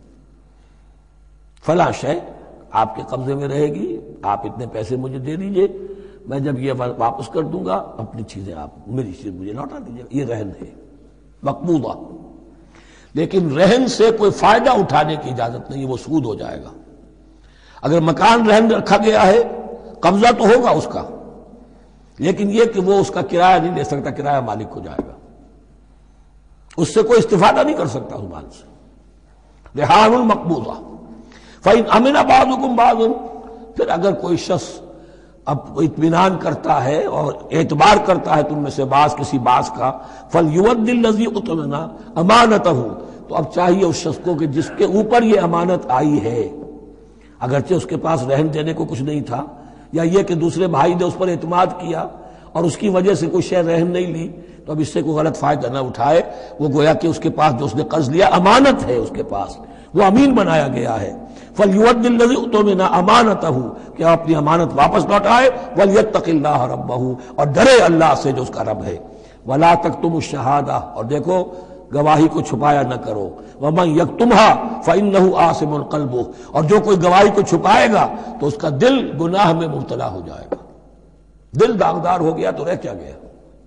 فلاں شے آپ کے قبضے میں رہے گی، آپ اتنے پیسے مجھے دے دیجئے، میں جب یہ واپس کر دوں گا اپنی چیزیں آپ میری چیز مجھے لوٹا دیجیے، یہ رہن ہے مقبوضہ۔ لیکن رہن سے کوئی فائدہ اٹھانے کی اجازت نہیں، وہ سود ہو جائے گا۔ اگر مکان رہن رکھا گیا ہے، قبضہ تو ہوگا اس کا، لیکن یہ کہ وہ اس کا کرایہ نہیں لے سکتا، کرایہ مالک ہو جائے گا، اس سے کوئی استفادہ نہیں کر سکتا اس مال سے۔ رہان مقبوضہ۔ فَإِنْ أَمِنَ بَعْضُكُمْ بَعْضًا، پھر اگر کوئی شخص اب اطمینان کرتا ہے اور اعتبار کرتا ہے تم میں سے بعض کسی بعض کا، فَلْيُؤَدِّ الَّذِي اؤْتُمِنَ أَمَانَتَهُ، تو اب چاہیے اس شخص کو کہ جس کے اوپر یہ امانت آئی ہے، اگرچہ اس کے پاس رہن دینے کو کچھ نہیں تھا، یا یہ کہ دوسرے بھائی نے اس پر اعتماد کیا اور اس کی وجہ سے کوئی شے رہن نہیں لی، تو اب اس سے کوئی غلط فائدہ نہ اٹھائے، وہ گویا کہ اس کے پاس جو اس نے قرض لیا امانت ہے، اس کے پاس وہ امین بنایا گیا ہے۔ فَلْيُؤَدِّ الَّذِي اؤْتُمِنَ أَمَانَتَهُ، کہ اپنی امانت واپس لوٹائے، وَلْيَتَّقِ اللَّهَ رَبَّهُ، اور ڈرے اللہ سے جو اس کا رب ہے۔ وَلَا تَكْتُمُوا الشَّهَادَةَ، اور دیکھو گواہی کو چھپایا نہ کرو، وَمَن يَكْتُمْهَا فَإِنَّهُ آثِمٌ قَلْبُهُ، اور جو کوئی گواہی کو چھپائے گا تو اس کا دل گناہ میں مبتلا ہو جائے گا، دل داغدار ہو گیا تو رہ کیا گیا۔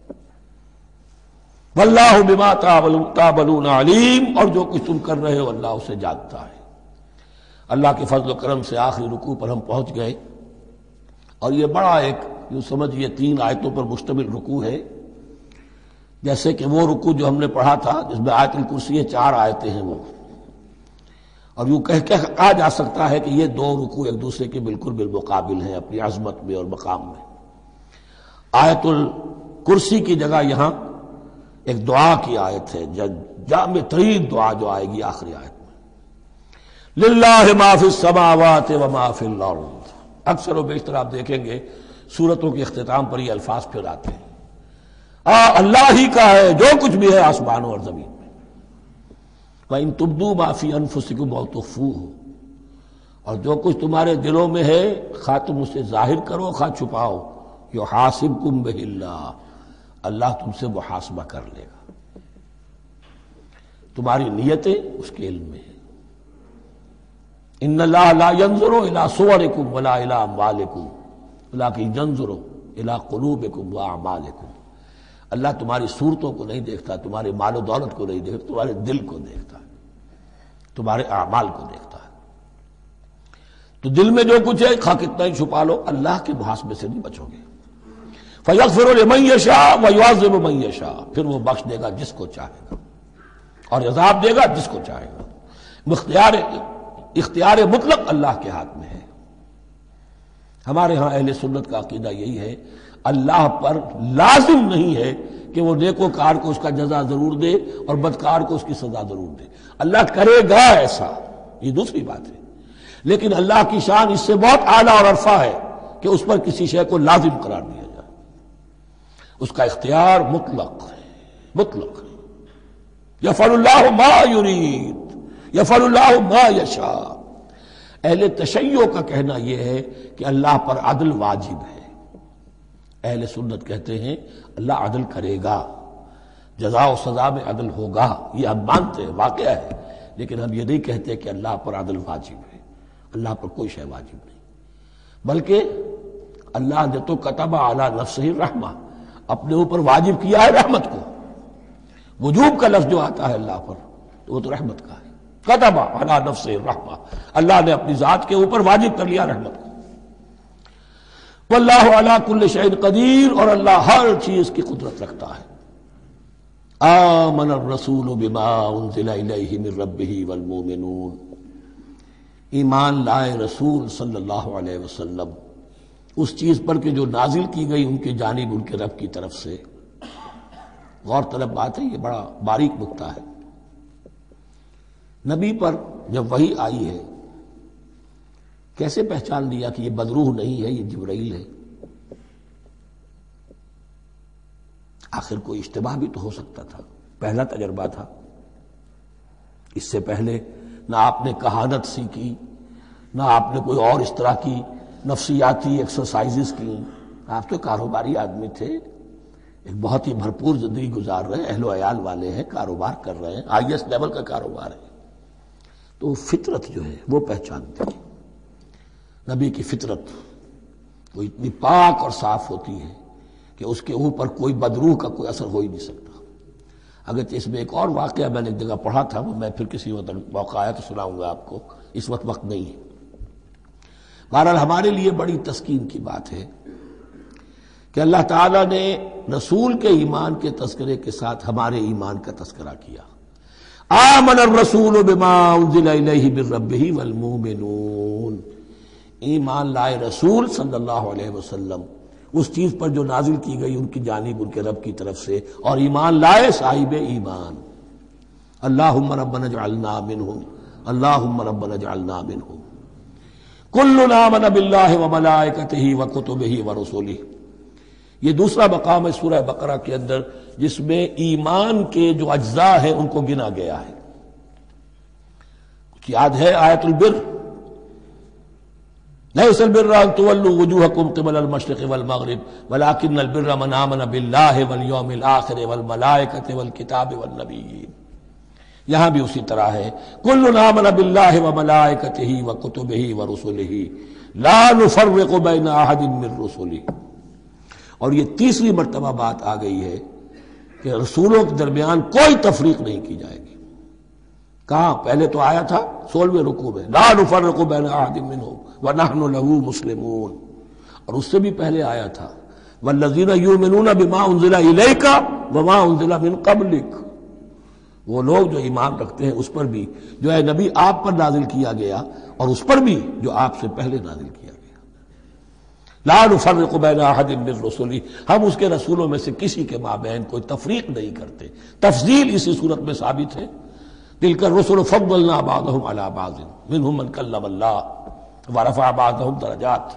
وَاللَّهُ بِمَا تَعْمَلُونَ عَلِيمٌ، اور جو کچھ تم کر رہے ہو اللہ اسے جانتا ہے۔ اللہ کے فضل و کرم سے آخری رکوع پر ہم پہنچ گئے، اور یہ بڑا ایک یوں سمجھئے تین آیتوں پر مشتمل رکوع ہے، جیسے کہ وہ رکوع جو ہم نے پڑھا تھا جس میں آیت الکرسی چار آیتیں ہیں، وہ اور یوں کہہ کے کہا جا سکتا ہے کہ یہ دو رکوع ایک دوسرے کے بالکل بالمقابل ہیں اپنی عظمت میں اور مقام میں۔ آیت الکرسی کی جگہ یہاں ایک دعا کی آیت ہے، جامع ترین دعا جو آئے گی آخری آیت میں، للہ ما فی السماوات و ما فی الارض۔ اکثر و بیشتر آپ دیکھیں گے سورتوں کے اختتام پر یہ الفاظ پھر آتے ہیں، آ اللہ ہی کا ہے جو کچھ بھی ہے آسمانوں اور زمین میں۔ وَإِن تُبْدُوا مَا فِي أَنفُسِكُمْ أَوْ تُخْفُوهُ، اور جو کچھ تمہارے دلوں میں ہے خواہ تم اسے ظاہر کرو خواہ چھپاؤ، یحاسبکم بہ اللہ، اللہ تم سے محاسبہ کر لے گا، تمہاری نیتیں اس کے علم میں ہیں۔ ان اللہ لا ينظر الى صورکم ولا الى اموالکم ولکن ينظر الى قلوبکم واعمالکم، اللہ تمہاری صورتوں کو نہیں دیکھتا، تمہارے مال و دولت کو نہیں دیکھتا، تمہارے دل کو دیکھتا ہے، تمہارے اعمال کو دیکھتا ہے۔ تو دل میں جو کچھ ہے خواہ کتنا ہی چھپا لو، اللہ کے محاسبے سے نہیں بچو گے۔ فَيَغْفِرُ لِمَن يَشَاءُ وَيُعَذِّبُ مَن يَشَاءُ، پھر وہ بخش دے گا جس کو چاہے گا اور عذاب دے گا جس کو چاہے گا۔ اختیار اختیار مطلق اللہ کے ہاتھ میں ہے۔ ہمارے ہاں اہل سنت کا عقیدہ یہی ہے، اللہ پر لازم نہیں ہے کہ وہ نیکوکار کو اس کا جزا ضرور دے اور بدکار کو اس کی سزا ضرور دے۔ اللہ کرے گا ایسا، یہ دوسری بات ہے، لیکن اللہ کی شان اس سے بہت اعلیٰ اور عرفہ ہے کہ اس پر کسی شے کو لازم قرار دیا جائے۔ اس کا اختیار مطلق ہے، مطلق ہے۔ یفعل اللہ ما یرید، یفعل اللہ ما یشاء۔ اہل تشیع کا کہنا یہ ہے کہ اللہ پر عدل واجب ہے۔ اہل سنت کہتے ہیں اللہ عدل کرے گا، جزا و سزا میں عدل ہوگا، یہ ہم مانتے ہیں، واقعہ ہے، لیکن ہم یہ نہیں کہتے کہ اللہ پر عدل واجب ہے۔ اللہ پر کوئی شے واجب نہیں، بلکہ اللہ نے تو کتب علی نفسہ الرحمہ، اپنے اوپر واجب کیا ہے رحمت کو۔ وجوب کا لفظ جو آتا ہے اللہ پر تو وہ تو رحمت کا ہے، کتب علی نفسہ الرحمہ، اللہ نے اپنی ذات کے اوپر واجب کر لیا رحمت کو۔ واللہ علی کل شیء قدیر، اور اللہ ہر چیز کی قدرت رکھتا ہے۔ آمن الرسول بما انزل الیہ من ربہ والمؤمنون، ایمان لائے رسول صلی اللہ علیہ وسلم اس چیز پر کہ جو نازل کی گئی ان کی جانب ان کے رب کی طرف سے۔ غور طلب بات ہے، یہ بڑا باریک نکتہ ہے۔ نبی پر جب وحی آئی ہے کیسے پہچان لیا کہ یہ بدروح نہیں ہے، یہ جبرائیل ہے؟ آخر کوئی اشتباہ بھی تو ہو سکتا تھا، پہلا تجربہ تھا۔ اس سے پہلے نہ آپ نے کہانت سیکھی، نہ آپ نے کوئی اور اس طرح کی نفسیاتی ایکسرسائزز کی۔ آپ تو کاروباری آدمی تھے، ایک بہت ہی بھرپور زندگی گزار رہے ہیں، اہل و عیال والے ہیں، کاروبار کر رہے ہیں، ہائی ایسٹ لیول کا کاروبار ہے۔ تو فطرت جو ہے وہ پہچانتے ہیں، نبی کی فطرت وہ اتنی پاک اور صاف ہوتی ہے کہ اس کے اوپر کوئی بدروح کا کوئی اثر ہو ہی نہیں سکتا۔ اگرچہ اس میں ایک اور واقعہ میں نے ایک جگہ پڑھا تھا، وہ میں پھر کسی وقت موقع آیا تو سناؤں گا آپ کو، اس وقت وقت نہیں ہے۔ بہرحال ہمارے لیے بڑی تسکین کی بات ہے کہ اللہ تعالیٰ نے رسول کے ایمان کے تذکرے کے ساتھ ہمارے ایمان کا تذکرہ کیا۔ آمن الرسول بما انزل الیہ من ربہ والمؤمنون، ایمان لائے رسول صلی اللہ علیہ وسلم اس چیز پر جو نازل کی گئی ان کی جانب ان کے رب کی طرف سے، اور ایمان لائے صاحب ایمان۔ اللہم ربنا اجعلنا منہم، اللہم ربنا اجعلنا منہم۔ کل آمن باللہ وملائکتہ وکتبہ ورسلہ، یہ دوسرا مقام ہے سورہ بقرہ کے اندر جس میں ایمان کے جو اجزاء ہیں ان کو گنا گیا ہے۔ کچھ یاد ہے آیت البر، لیس البر ان تولوا وجوہکم قبل المشرق والمغرب ولکن البر من آمن باللہ والیوم الآخر والملائکۃ والکتاب والنبیین۔ یہاں بھی اسی طرح ہے، کل آمن باللہ وملائکتہ وکتبہ ورسلہ لا نفرق بین احد من رسلہ۔ اور یہ تیسری مرتبہ بات آ گئی ہے کہ رسولوں کے درمیان کوئی تفریق نہیں کی جائے گی۔ کہاں؟ پہلے تو آیا تھا سولہویں رکوع میں، لا نفرق بین احد منہم ونحن له مسلمون، اور اس سے بھی پہلے آیا تھا والذین یؤمنون بما انزل الیک وما انزل من قبلک، وہ لوگ جو ایمان رکھتے ہیں اس پر بھی جو ہے نبی آپ پر نازل کیا گیا اور اس پر بھی جو آپ سے پہلے نازل کیا گیا۔ لا نفرق بین احد من رسلہ، ہم اس کے رسولوں میں سے کسی کے مابین کوئی تفریق نہیں کرتے۔ تفضیل اسی صورت میں ثابت ہے، تلک الرسل فضلنا بعضهم علی بعض منهم من کلم اللہ ورفع بعضهم درجات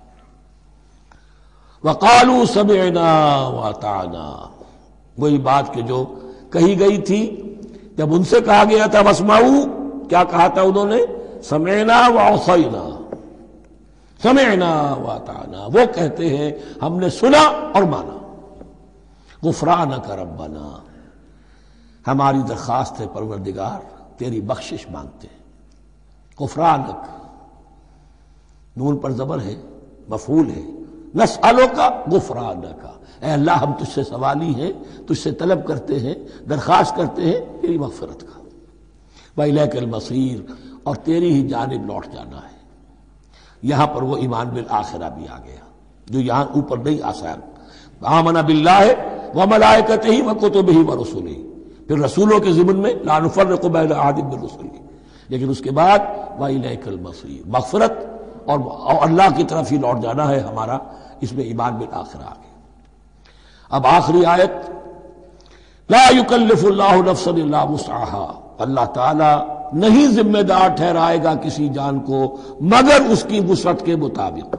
وقالوا سمعنا واطعنا، وہی بات کہ جو کہی گئی تھی جب ان سے کہا گیا تھا واسمعوا، کیا کہا تھا انہوں نے؟ سمعنا وعصینا، سمعنا واطعنا، وہ کہتے ہیں ہم نے سنا اور مانا۔ غفرانک ربنا، ہماری درخواست ہے پروردگار، تیری بخشش مانگتے ہیں۔ غفرانک، نون پر زبر ہے، مفعول ہے، نسألک غفرانک، اے اللہ ہم تجھ سے سوالی ہیں، تجھ سے طلب کرتے ہیں، درخواست کرتے ہیں تیری مغفرت کا، وإلیک المصیر، اور تیری ہی جانب لوٹ جانا ہے۔ یہاں پر وہ ایمان بالآخرہ بھی آ گیا جو یہاں اوپر نہیں آسان، آمن باللہ وملائکتہ وکتبہ ورسلہ، پھر رسولوں کے ضمن میں لا نفرق بین احد من رسلہ، لیکن اس کے بعد وإلیک المصیر، مغفرت اور اللہ کی طرف ہی لوٹ جانا ہے ہمارا، اس میں ایمان بالآخرہ آ گیا۔ اب آخری آیت، لا یکلف اللہ نفسا الا وسعها، اللہ تعالی نہیں ذمہ دار ٹھہرائے گا کسی جان کو مگر اس کی وسعت کے مطابق۔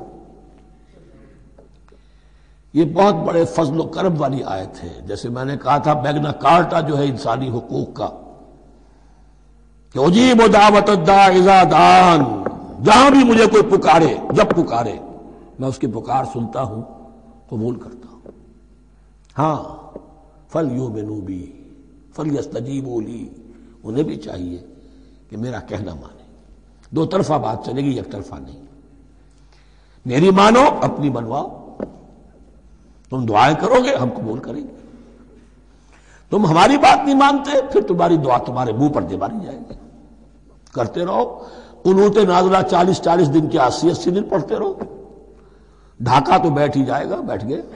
یہ بہت بڑے فضل و کرم والی آیت ہے، جیسے میں نے کہا تھا میگنا کارٹا جو ہے انسانی حقوق کا، کہ اجیب دعوت الداع اذا دعان، جہاں بھی مجھے کوئی پکارے، جب پکارے میں اس کی پکار سنتا ہوں، قبول کرتا ہوں۔ ہاں فَلْيُؤْمِنُوا بِي فَلْيَسْتَجِيبُوا لِي، انہیں بھی چاہیے کہ میرا کہنا مانے، دو طرفہ بات چلے گی، یک طرفہ نہیں۔ میری مانو، اپنی منواؤ، تم دعائیں کرو گے ہم قبول کریں گے، تم ہماری بات نہیں مانتے پھر تمہاری دعا تمہارے منہ پر دے ماری جائے گی۔ کرتے رہو قنوت نازلہ چالیس چالیس دن کے اسی اسی دن پڑھتے رہو، ڈھاکہ تو بیٹھ ہی جائے گا، بیٹھ گئے۔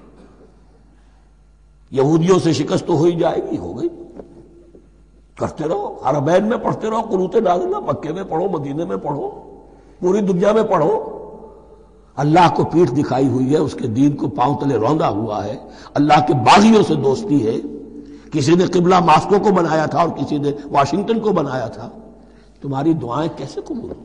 یہودیوں سے شکست تو ہو ہی جائے گی، ہو گئی۔ کرتے رہو، حرمین میں پڑھتے رہو قنوت نازلہ، مکے میں پڑھو، مدینے میں پڑھو، پوری دنیا میں پڑھو۔ اللہ کو پیٹھ دکھائی ہوئی ہے، اس کے دین کو پاؤں تلے روندا ہوا ہے، اللہ کے باغیوں سے دوستی ہے، کسی نے قبلہ ماسکو کو بنایا تھا اور کسی نے واشنگٹن کو بنایا تھا، تمہاری دعائیں کیسے قبول ہوں؟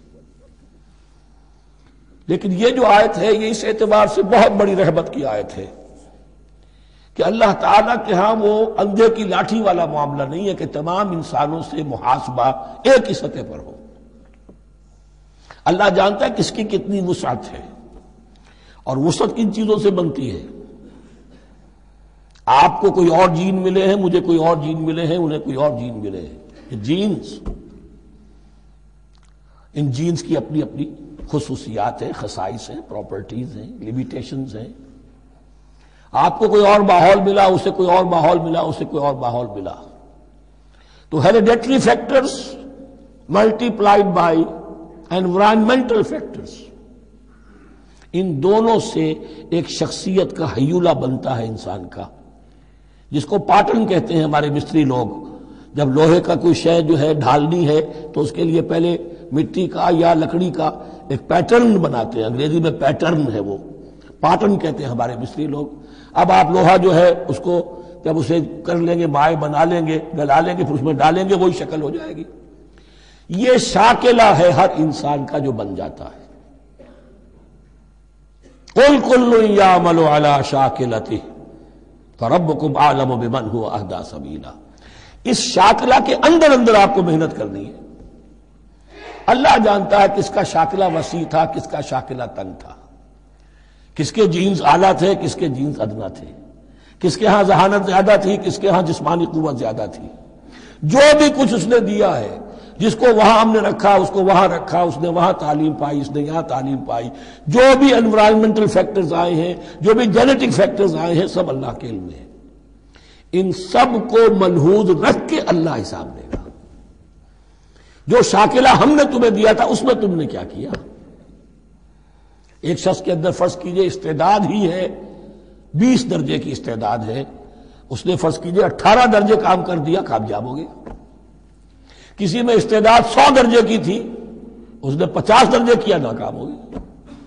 لیکن یہ جو آیت ہے یہ اس اعتبار سے بہت بڑی رحمت کی آیت ہے کہ اللہ تعالیٰ کے ہاں وہ اندھے کی لاٹھی والا معاملہ نہیں ہے کہ تمام انسانوں سے محاسبہ ایک ہی سطح پر ہو۔ اللہ جانتا ہے کس کی کتنی وسعت ہے، اور وسعت کن چیزوں سے بنتی ہے۔ آپ کو کوئی اور جین ملے ہیں، مجھے کوئی اور جین ملے ہیں، انہیں کوئی اور جین ملے ہیں، یہ جینز، ان جینز کی اپنی اپنی خصوصیات ہیں، خصائص ہیں، پراپرٹیز ہیں، لیمیٹیشنز ہیں۔ آپ کو کوئی اور ماحول ملا، اسے کوئی اور ماحول ملا، اسے کوئی اور ماحول ملا، تو hereditary factors multiplied by environmental factors, ان دونوں سے ایک شخصیت کا ہیولہ بنتا ہے انسان کا، جس کو پیٹرن کہتے ہیں ہمارے مستری لوگ۔ جب لوہے کا کوئی شے جو ہے ڈھالنی ہے تو اس کے لیے پہلے مٹی کا یا لکڑی کا ایک پیٹرن بناتے ہیں، انگریزی میں پیٹرن ہے، وہ پیٹرن کہتے ہیں ہمارے مستری لوگ۔ اب آپ لوہا جو ہے اس کو جب اسے کر لیں گے، مائع بنا لیں گے، گلا لیں گے، پھر اس میں ڈالیں گے، وہی شکل ہو جائے گی۔ یہ شاکلہ ہے ہر انسان کا جو بن جاتا ہے۔ قُلْ كُلٌّ يَعْمَلُ عَلَى شَاكِلَتِهِ فَرَبُّكُمْ أَعْلَمُ بِمَنْ هُوَ أَهْدَىٰ سَبِيلًا، اس شاکلہ کے اندر اندر آپ کو محنت کرنی ہے۔ اللہ جانتا ہے کس کا شاکلہ وسیع تھا، کس کا شاکلہ تنگ تھا، کس کے جینز اعلیٰ تھے، کس کے جینز ادنا تھے، کس کے ہاں ذہانت زیادہ تھی، کس کے ہاں جسمانی قوت زیادہ تھی۔ جو بھی کچھ اس نے دیا ہے، جس کو وہاں ہم نے رکھا اس کو وہاں رکھا، اس نے وہاں تعلیم پائی، اس نے یہاں تعلیم پائی، جو بھی انوائرمنٹل فیکٹرز آئے ہیں، جو بھی جینیٹک فیکٹرز آئے ہیں، سب اللہ کے علم میں ہے۔ ان سب کو ملحوظ رکھ کے اللہ حساب لے گا۔ جو شاکلہ ہم نے تمہیں دیا تھا اس میں تم نے کیا کیا؟ ایک شخص کے اندر فرض کیجئے استعداد ہی ہے، بیس درجے کی استعداد ہے، اس نے فرض کیجئے اٹھارہ درجے کام کر دیا، کامیاب ہو گیا۔ کسی میں استعداد سو درجے کی تھی، اس نے پچاس درجے کیا، ناکام ہو گیا۔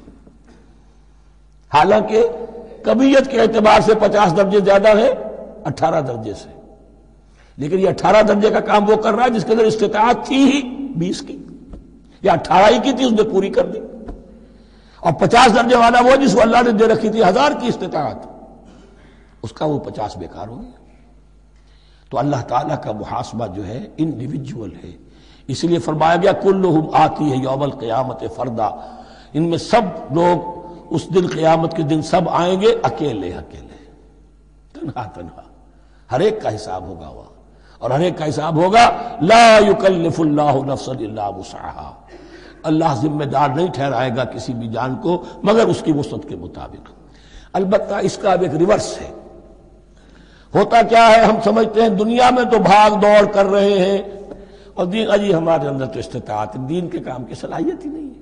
حالانکہ کمیت کے اعتبار سے پچاس درجے زیادہ ہے اٹھارہ درجے سے، لیکن یہ اٹھارہ درجے کا کام وہ کر رہا ہے جس کے اندر استطاعت تھی ہی بیس کی، یا اٹھارہ ہی کی تھی، اس نے پوری کر دی۔ اور پچاس درجے والا وہ جس کو اللہ نے دے رکھی تھی ہزار کی استطاعت، اس کا وہ پچاس بیکار ہو گیا۔ تو اللہ تعالیٰ کا محاسبہ جو ہے انڈیویجول ہے، اس لیے فرمایا گیا کلہم آتی ہے یوم القیامت فردا، ان میں سب لوگ اس دن قیامت کے دن سب آئیں گے اکیلے اکیلے، تنہا تنہا، ہر ایک کا حساب ہوگا وہاں، اور ہر ایک کا حساب ہوگا لا یکلف اللہ نفسا الا وسعها، اللہ ذمہ دار نہیں ٹھہرائے گا کسی بھی جان کو مگر اس کی وسعت کے مطابق۔ البتہ اس کا اب ایک ریورس ہے۔ ہوتا کیا ہے، ہم سمجھتے ہیں دنیا میں تو بھاگ دوڑ کر رہے ہیں اور دین اجی ہمارے اندر تو استطاعت، دین کے کام کی صلاحیت ہی نہیں ہے۔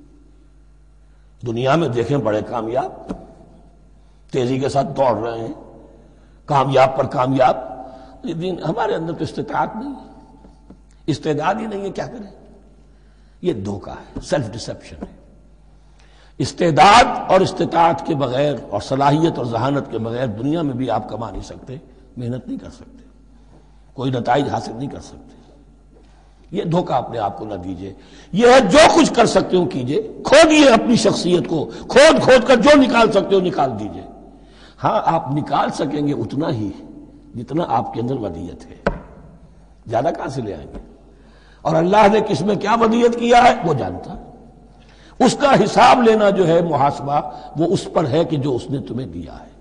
دنیا میں دیکھیں بڑے کامیاب تیزی کے ساتھ دوڑ رہے ہیں، کامیاب پر کامیاب، دین ہمارے اندر تو استطاعت نہیں ہے، استعداد ہی نہیں ہے، کیا کریں؟ یہ دھوکہ ہے، سیلف ڈسپشن ہے۔ استعداد اور استطاعت کے بغیر اور صلاحیت اور ذہانت کے بغیر دنیا میں بھی آپ کما نہیں سکتے، محنت نہیں کر سکتے، کوئی نتائج حاصل نہیں کر سکتے۔ یہ دھوکہ اپنے آپ کو نہ دیجئے، یہ ہے جو کچھ کر سکتے ہو کیجئے، کھودیے اپنی شخصیت کو، کھود کھود کر جو نکال سکتے ہو نکال دیجئے۔ ہاں آپ نکال سکیں گے اتنا ہی جتنا آپ کے اندر ودیت ہے، زیادہ کہاں سے لے آئیں گے؟ اور اللہ نے کس میں کیا ودیت کیا ہے وہ جانتا ہے، اس کا حساب لینا جو ہے محاسبہ وہ اس پر ہے کہ جو اس نے تمہیں دیا ہے۔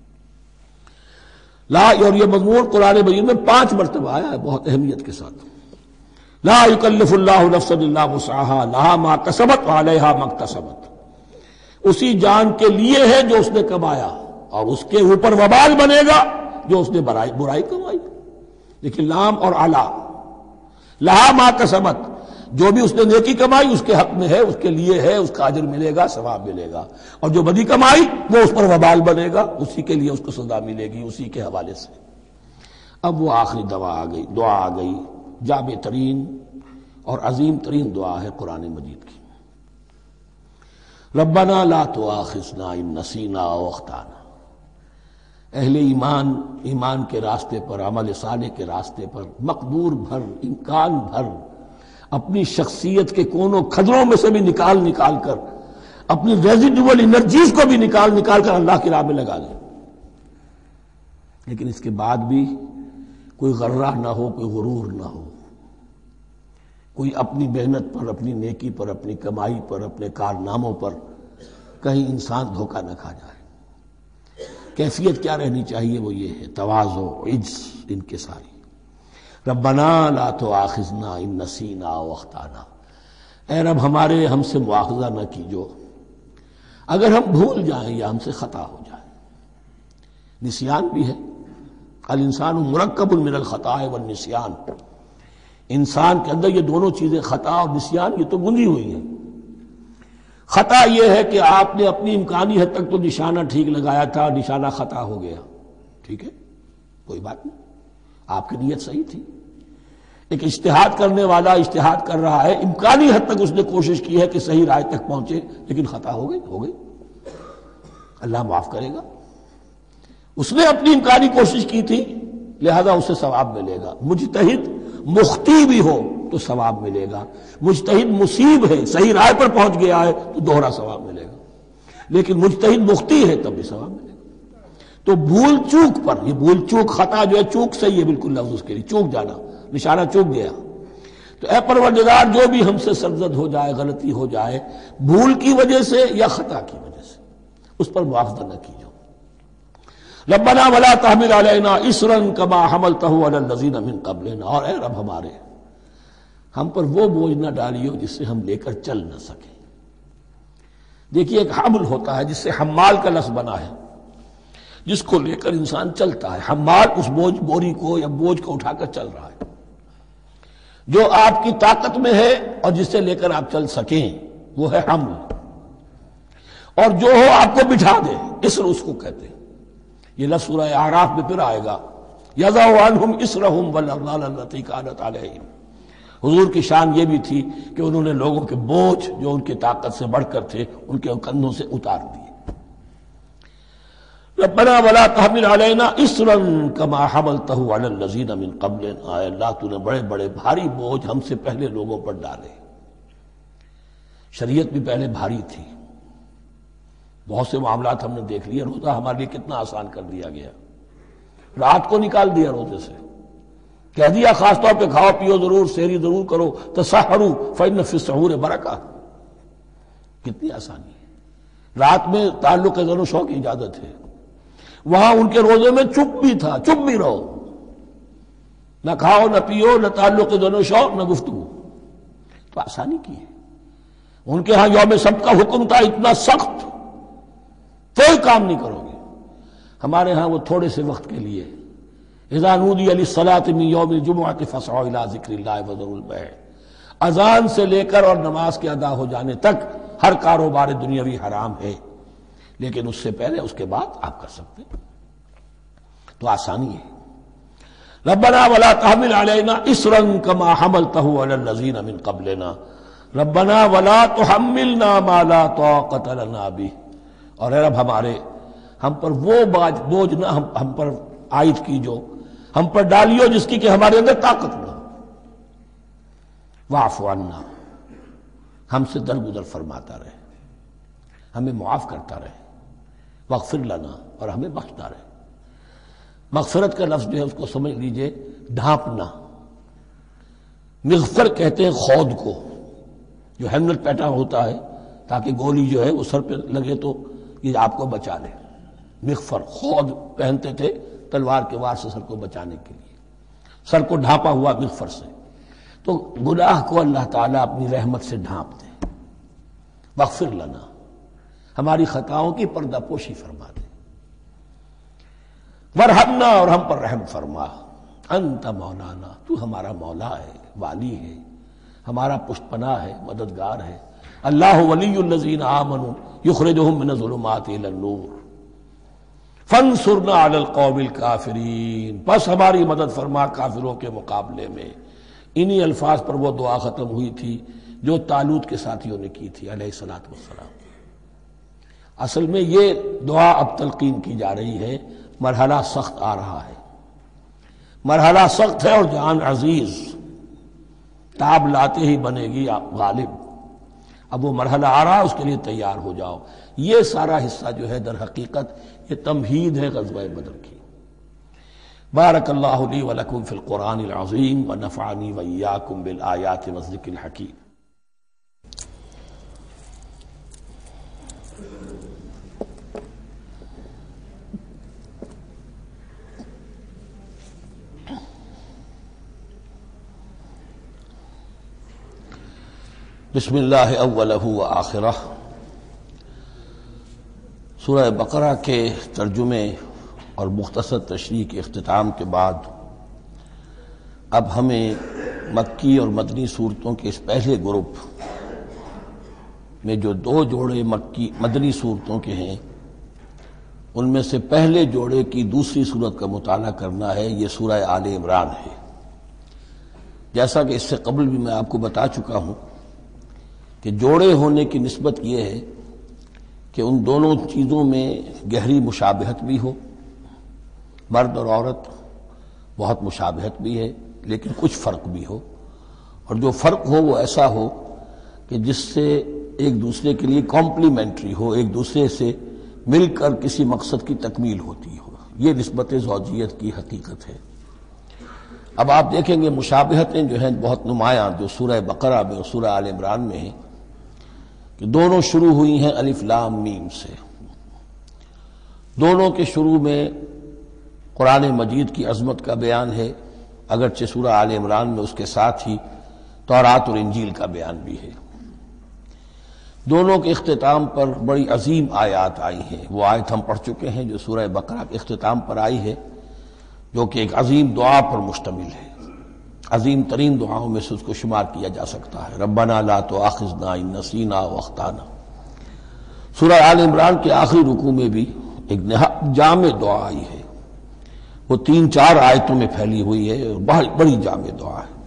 لا، اور یہ مضمون قرآن مجید میں پانچ مرتبہ آیا ہے بہت اہمیت کے ساتھ۔ لا یکلف اللہ نفسا الا وسعها لها ما کسبت وعلیہا ما اکتسبت، اسی جان کے لیے ہے جو اس نے کمایا اور اس کے اوپر وبال بنے گا جو اس نے برائی برائی کمائی۔ لیکن لام اور اعلی، لہا ما کسبت، جو بھی اس نے نیکی کمائی اس کے حق میں ہے، اس کے لیے ہے، اس کا اجر ملے گا، ثواب ملے گا، اور جو بدی کمائی وہ اس پر وبال بنے گا، اسی کے لیے اس کو سزا ملے گی، اسی کے حوالے سے۔ اب وہ آخری دعا آ گئی، دعا آ گئی، جامع ترین اور عظیم ترین دعا ہے قرآن مجید کی۔ ربنا لا تؤاخذنا ان نسینا او اخطانا۔ اہل ایمان ایمان کے راستے پر، عمل صالح کے راستے پر مقدور بھر، امکان بھر اپنی شخصیت کے کونوں کھدروں میں سے بھی نکال نکال کر، اپنی ریزیڈول انرجیز کو بھی نکال نکال کر اللہ کی راہ میں لگا لیں، لیکن اس کے بعد بھی کوئی غرہ نہ ہو، کوئی غرور نہ ہو، کوئی اپنی محنت پر، اپنی نیکی پر، اپنی کمائی پر، اپنے کارناموں پر کہیں انسان دھوکہ نہ کھا جائے۔ کیفیت کیا رہنی چاہیے؟ وہ یہ ہے تواضع، عجز، انکساری۔ ربنا لا تؤاخذنا ان نسینا او اخطانا، اے رب ہمارے ہم سے مواخذہ نہ کیجو اگر ہم بھول جائیں یا ہم سے خطا ہو جائے۔ نسیان بھی ہے، الانسان مرکب من الخطاء والنسیان، انسان کے اندر یہ دونوں چیزیں، خطا اور نسیان، یہ تو گنی ہوئی ہیں۔ خطا یہ ہے کہ آپ نے اپنی امکانی حد تک تو نشانہ ٹھیک لگایا تھا، نشانہ خطا ہو گیا، ٹھیک ہے، کوئی بات نہیں، آپ کی نیت صحیح تھی۔ ایک اجتہاد کرنے والا اجتہاد کر رہا ہے، امکانی حد تک اس نے کوشش کی ہے کہ صحیح رائے تک پہنچے، لیکن خطا ہو گئی ہو گئی اللہ معاف کرے گا۔ اس نے اپنی امکانی کوشش کی تھی، لہذا اسے ثواب ملے گا۔ مجتہد مخطی بھی ہو تو ثواب ملے گا، مجتہد مصیب ہے، صحیح رائے پر پہنچ گیا ہے تو دوہرا ثواب ملے گا، لیکن مجتہد مخطی ہے تب بھی ثواب ملے گا۔ تو بھول چوک پر، یہ بھول چوک، خطا جو ہے چوک صحیح ہے بالکل لفظ اس کے لیے، چوک جانا، نشانہ چوک گیا۔ تو اے پروردگار جو بھی ہم سے سرزد ہو جائے، غلطی ہو جائے، بھول کی وجہ سے یا خطا کی وجہ سے، اس پر مواخذہ نہ کیجو۔ ربنا ولا تحمل علینا اصرا کما حملتہ علی الذین من قبلنا، اور اے رب ہمارے ہم پر وہ بوجھ نہ ڈالیو جس سے ہم لے کر چل نہ سکیں۔ دیکھیے ایک حمل ہوتا ہے جس سے حمال کا لفظ بنا ہے، جس کو لے کر انسان چلتا ہے۔ حمال اس بوجھ بوری کو یا بوجھ کو اٹھا کر چل رہا ہے، جو آپ کی طاقت میں ہے اور جس سے لے کر آپ چل سکیں وہ ہے حمل، اور جو ہو آپ کو بٹھا دے، اسر اس کو کہتے ہیں۔ یہ لفظ سورہ اعراف میں پھر آئے گا، یضع عنہم اسرہم والاغلال التی کانت علیہم۔ حضور کی شان یہ بھی تھی کہ انہوں نے لوگوں کے بوجھ جو ان کی طاقت سے بڑھ کر تھے ان کے کندھوں سے اتار دیے۔ ربنا ولا تحمل علینا اصرا کما حملتہ علی الذین من قبلنا، اے اللہ تو نے بڑے بڑے بھاری بوجھ ہم سے پہلے لوگوں پر ڈالے۔ شریعت بھی پہلے بھاری تھی، بہت سے معاملات ہم نے دیکھ لیے، روزہ ہمارے لیے کتنا آسان کر دیا گیا، رات کو نکال دیا روزے سے، کہہ دیا خاص طور پہ کھاؤ پیو ضرور، سحری ضرور کرو، تسحروا فإن فی السحور برکہ، کتنی آسانی ہے۔ رات میں تعلق زن و شو کی اجازت ہے، وہاں ان کے روزے میں چپ بھی تھا، چپ بھی رہو، نہ کھاؤ نہ پیو، نہ تعلق زن و شو، نہ گفتگو، تو آسانی کی ہے۔ ان کے ہاں یوم سبت کا حکم تھا اتنا سخت، کوئی کام نہیں کرو گے. ہمارے ہاں وہ تھوڑے سے وقت کے لیے اذا نودی للصلاۃ من یوم الجمعۃ فاسعوا الی ذکر اللہ وذروا البیع، اذان سے لے کر اور نماز کے ادا ہو جانے تک ہر کاروبار دنیاوی حرام ہے، لیکن اس سے پہلے اس کے بعد آپ کر سکتے ہیں. تو آسانی ہے. ربنا ولا تحمل علینا اصرا کما حملته علی الذین من قبلنا ربنا ولا تحملنا ما لا طاقت لنا به، اور اے رب ہمارے ہم پر وہ بوجھ نہ ہم, ہم پر عائد کیجو، ہم پر ڈالیو جس کی کہ ہمارے اندر طاقت نہ ہو. واعف عنا، ہم سے درگزر فرماتا رہے، ہمیں معاف کرتا رہے. واغفر لنا، اور ہمیں بخشتا رہے. مغفرت کا لفظ جو ہے اس کو سمجھ لیجئے ڈھانپنا. مغفر کہتے ہیں خود کو، جو ہیملٹ پیٹا ہوتا ہے تاکہ گولی جو ہے وہ سر پہ لگے تو یہ آپ کو بچا لے. مغفر خود پہنتے تھے تلوار کے وار سے سر کو بچانے کے لیے، سر کو ڈھانپا ہوا مغفر سے. تو گناہ کو اللہ تعالیٰ اپنی رحمت سے ڈھانپ دے. واغفر لنا، ہماری خطاؤں کی پردہ پوشی فرما دے. ورحمنا، اور ہم پر رحم فرما. انت مولانا، تو ہمارا مولا ہے، والی ہے، ہمارا پشت پناہ ہے، مددگار ہے. اللہ ولی الذین آمنوا یخرجہم من الظلمات الی النور فانصرنا علی القوم الکافرین، بس ہماری مدد فرما کافروں کے مقابلے میں. انہی الفاظ پر وہ دعا ختم ہوئی تھی جو طالوت کے ساتھیوں نے کی تھی علیہ الصلوۃ والسلام. اصل میں یہ دعا اب تلقین کی جا رہی ہے. مرحلہ سخت آ رہا ہے، مرحلہ سخت ہے اور جان عزیز، تاب لاتے ہی بنے گی غالب. اب وہ مرحلہ آ رہا ہے، اس کے لیے تیار ہو جاؤ. یہ سارا حصہ جو ہے در حقیقت یہ تمہید ہے غزوہ بدر کی. بارک اللہ لی ولکم فی القرآن العظیم ونفعنی وإیاکم بالآیات والذکر الحکیم. بسم اللہ اولہ و آخرہ. سورہ بقرہ کے ترجمے اور مختصر تشریح کے اختتام کے بعد اب ہمیں مکی اور مدنی صورتوں کے اس پہلے گروپ میں جو دو جوڑے مکی مدنی صورتوں کے ہیں ان میں سے پہلے جوڑے کی دوسری صورت کا مطالعہ کرنا ہے. یہ سورہ آل عمران ہے. جیسا کہ اس سے قبل بھی میں آپ کو بتا چکا ہوں کہ جوڑے ہونے کی نسبت یہ ہے کہ ان دونوں چیزوں میں گہری مشابہت بھی ہو، مرد اور عورت بہت مشابہت بھی ہے لیکن کچھ فرق بھی ہو، اور جو فرق ہو وہ ایسا ہو کہ جس سے ایک دوسرے کے لیے کمپلیمنٹری ہو، ایک دوسرے سے مل کر کسی مقصد کی تکمیل ہوتی ہو. یہ نسبت زوجیت کی حقیقت ہے. اب آپ دیکھیں گے مشابہتیں جو ہیں بہت نمایاں جو سورہ بقرہ میں اور سورہ آل عمران میں ہیں کہ دونوں شروع ہوئی ہیں الف لام میم سے. دونوں کے شروع میں قرآن مجید کی عظمت کا بیان ہے، اگرچہ سورہ آل عمران میں اس کے ساتھ ہی تورات اور انجیل کا بیان بھی ہے. دونوں کے اختتام پر بڑی عظیم آیات آئی ہیں. وہ آیت ہم پڑھ چکے ہیں جو سورہ بقرہ کے اختتام پر آئی ہے، جو کہ ایک عظیم دعا پر مشتمل ہے. عظیم ترین دعاؤں میں سے اس کو شمار کیا جا سکتا ہے. ربنا لا تؤاخذنا ان نسینا واخطانا. سورہ آل عمران کے آخری رکوع میں بھی ایک نہایت جامع دعا آئی ہے. وہ تین چار آیتوں میں پھیلی ہوئی ہے اور بہت بڑی جامع دعا ہے.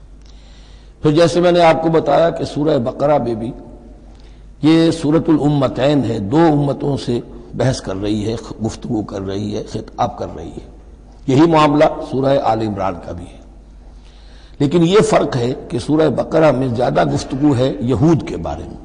پھر جیسے میں نے آپ کو بتایا کہ سورہ بقرہ میں بھی یہ سورۃ الامتین ہے، دو امتوں سے بحث کر رہی ہے، گفتگو کر رہی ہے، خطاب کر رہی ہے. یہی معاملہ سورہ آل عمران کا بھی ہے، لیکن یہ فرق ہے کہ سورہ بقرہ میں زیادہ گفتگو ہے یہود کے بارے میں